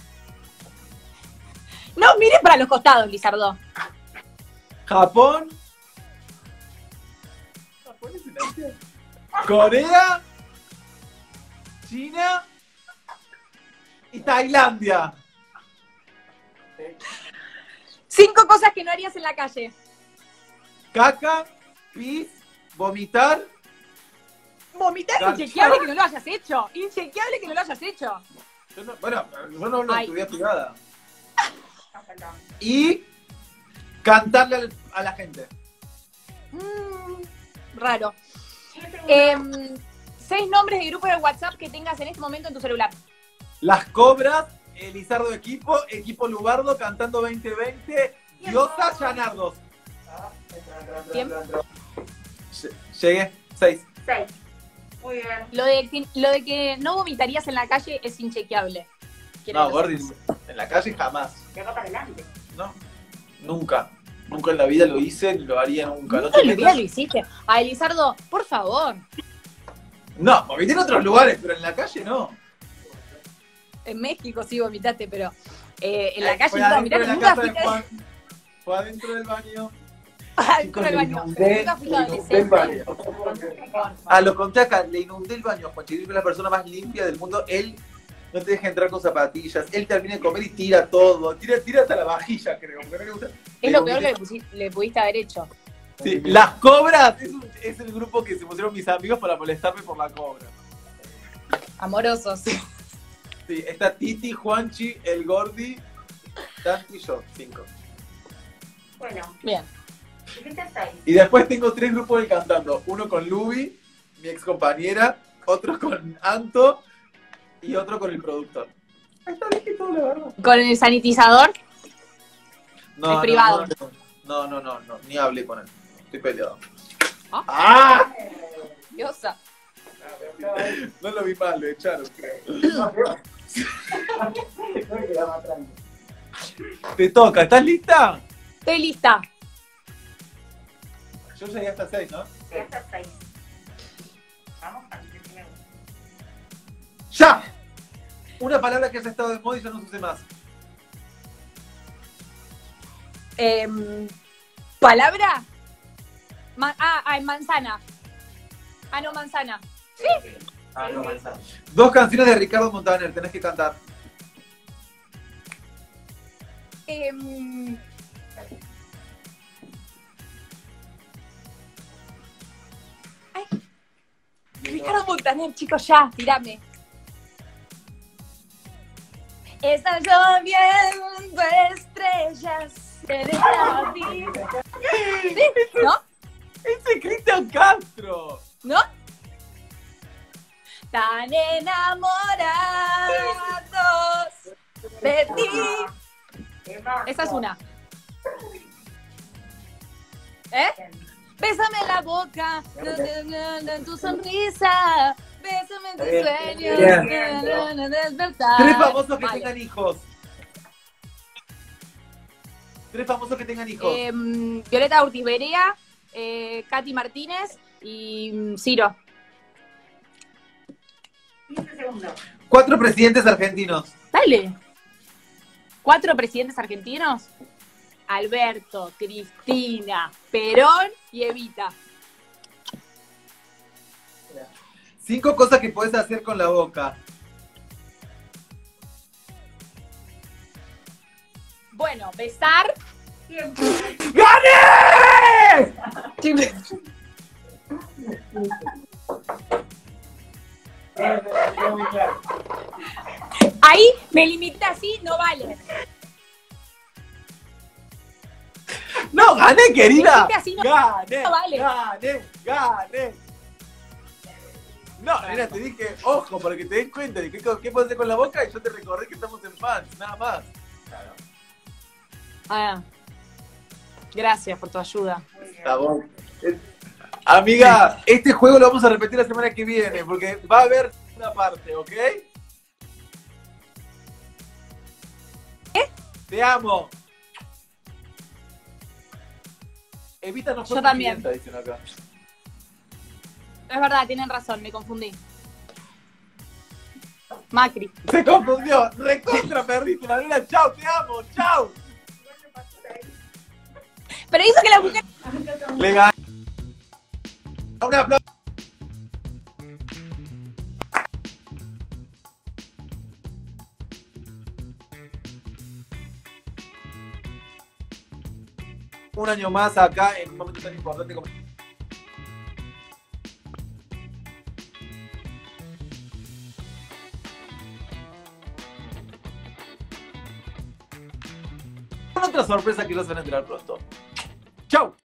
No, mire para los costados, Lizardo. Japón. ¿Japón es en Asia? Corea. China. Y Tailandia. 5 cosas que no harías en la calle. Caca, pis, vomitar. Vomitar es Dale. inchequeable que no lo hayas hecho. Inchequeable que no lo hayas hecho. Yo no, bueno, yo no hablo de Ay. tu vida privada. No, perdón. Y cantarle a la gente. Raro. 10 6 nombres de grupos de WhatsApp que tengas en este momento en tu celular. Las Cobras, Elizardo Equipo Lubardo, Cantando 2020, Diosa, Llanardos. Bien. Llegué, 6. 6. Muy bien. Lo de que no vomitarías en la calle es inchequeable. Quiero No, que lo Gordy, sepas. en la calle jamás. De acá para adelante. No, nunca. Nunca en la vida lo hice, ni lo haría nunca. No, Nunca te en la vida metas- lo hiciste. Ay, Lizardo, por favor. No, vomité en otros lugares, pero en la calle no. En México sí vomitaste, pero en la calle Fue no adentro vomitaste. de la Nunca casa de fuiste Juan. Fue adentro del baño. adentro del le baño. inundé- Nunca fuiste le inundé el baño. adolescente. Ah, lo conté acá, le inundé el baño a Juan Chirino, es la persona más limpia del mundo. Él no te deja entrar con zapatillas, él termina de comer y tira todo. Tira hasta la vajilla, creo. Porque no le gusta. Es lo peor que le pudiste haber hecho. Sí, Las Cobras es el grupo que se pusieron mis amigos para molestarme por la cobra. Amorosos. Sí, está Titi, Juanchi, el Gordi, Tanti y yo, 5. Bueno, Bien. dijiste 6. Y después tengo 3 grupos de cantando. Uno con Lubi, mi ex compañera, otro con Anto y otro con el productor. Ahí está, dije todo, la verdad. Con el sanitizador. No, El privado. No, ni hablé con él. Estoy peleado. ¿Ah? ¡Ah! Diosa. No lo vi mal, lo echaron, creo. Te toca, ¿estás lista? Estoy lista. Yo llegué hasta 6, ¿no? Hasta 6. Vamos, antes que me gusta. ¡Ya! Una palabra que haya estado de moda y ya no se use más. ¿Palabra? Manzana. Ah, no, manzana. Ah, no, manzana. 2 canciones de Ricardo Montaner, tenés que cantar. Ay. Ricardo Montaner, chicos, ya, tirame. Está lloviendo estrellas en esta vida. ¿Sí? ¿No? ¡Ese Cristian Castro! ¿No? Tan enamorados de ti. Esa es una. ¿Eh? Bésame la boca, en tu sonrisa. Bésame solamente sueño. Bien. Despertar. 3 famosos que Vale. tengan hijos. 3 famosos que tengan hijos. Violeta Urtiz Berea, Katy Martínez y Ciro. 4 presidentes argentinos. Dale. 4 presidentes argentinos. Alberto, Cristina, Perón y Evita. 5 cosas que puedes hacer con la boca. Bueno, besar. ¡Gané! Ahí me limité así, no vale. No, gané, querida. Dijiste así, no- Gané, no vale. gané. No, nena, te dije, ojo, para que te des cuenta de qué puedes hacer con la boca y yo te recordé que estamos en fans, nada más. Ah, gracias por tu ayuda. Está bueno. Amiga, este juego lo vamos a repetir la semana que viene, porque va a haber una parte, ¿ok? Te amo. Evita no fue Yo también. presidenta, dicen acá. Es verdad, tienen razón, me confundí. Macri. Se confundió. Recontra perrísima, nena. Chau, te amo. Chau. Pero hizo que la mujer... Le gané. Un aplauso. Un año más acá en un momento tan importante como... Otra sorpresa que los van a enterar pronto. Chau.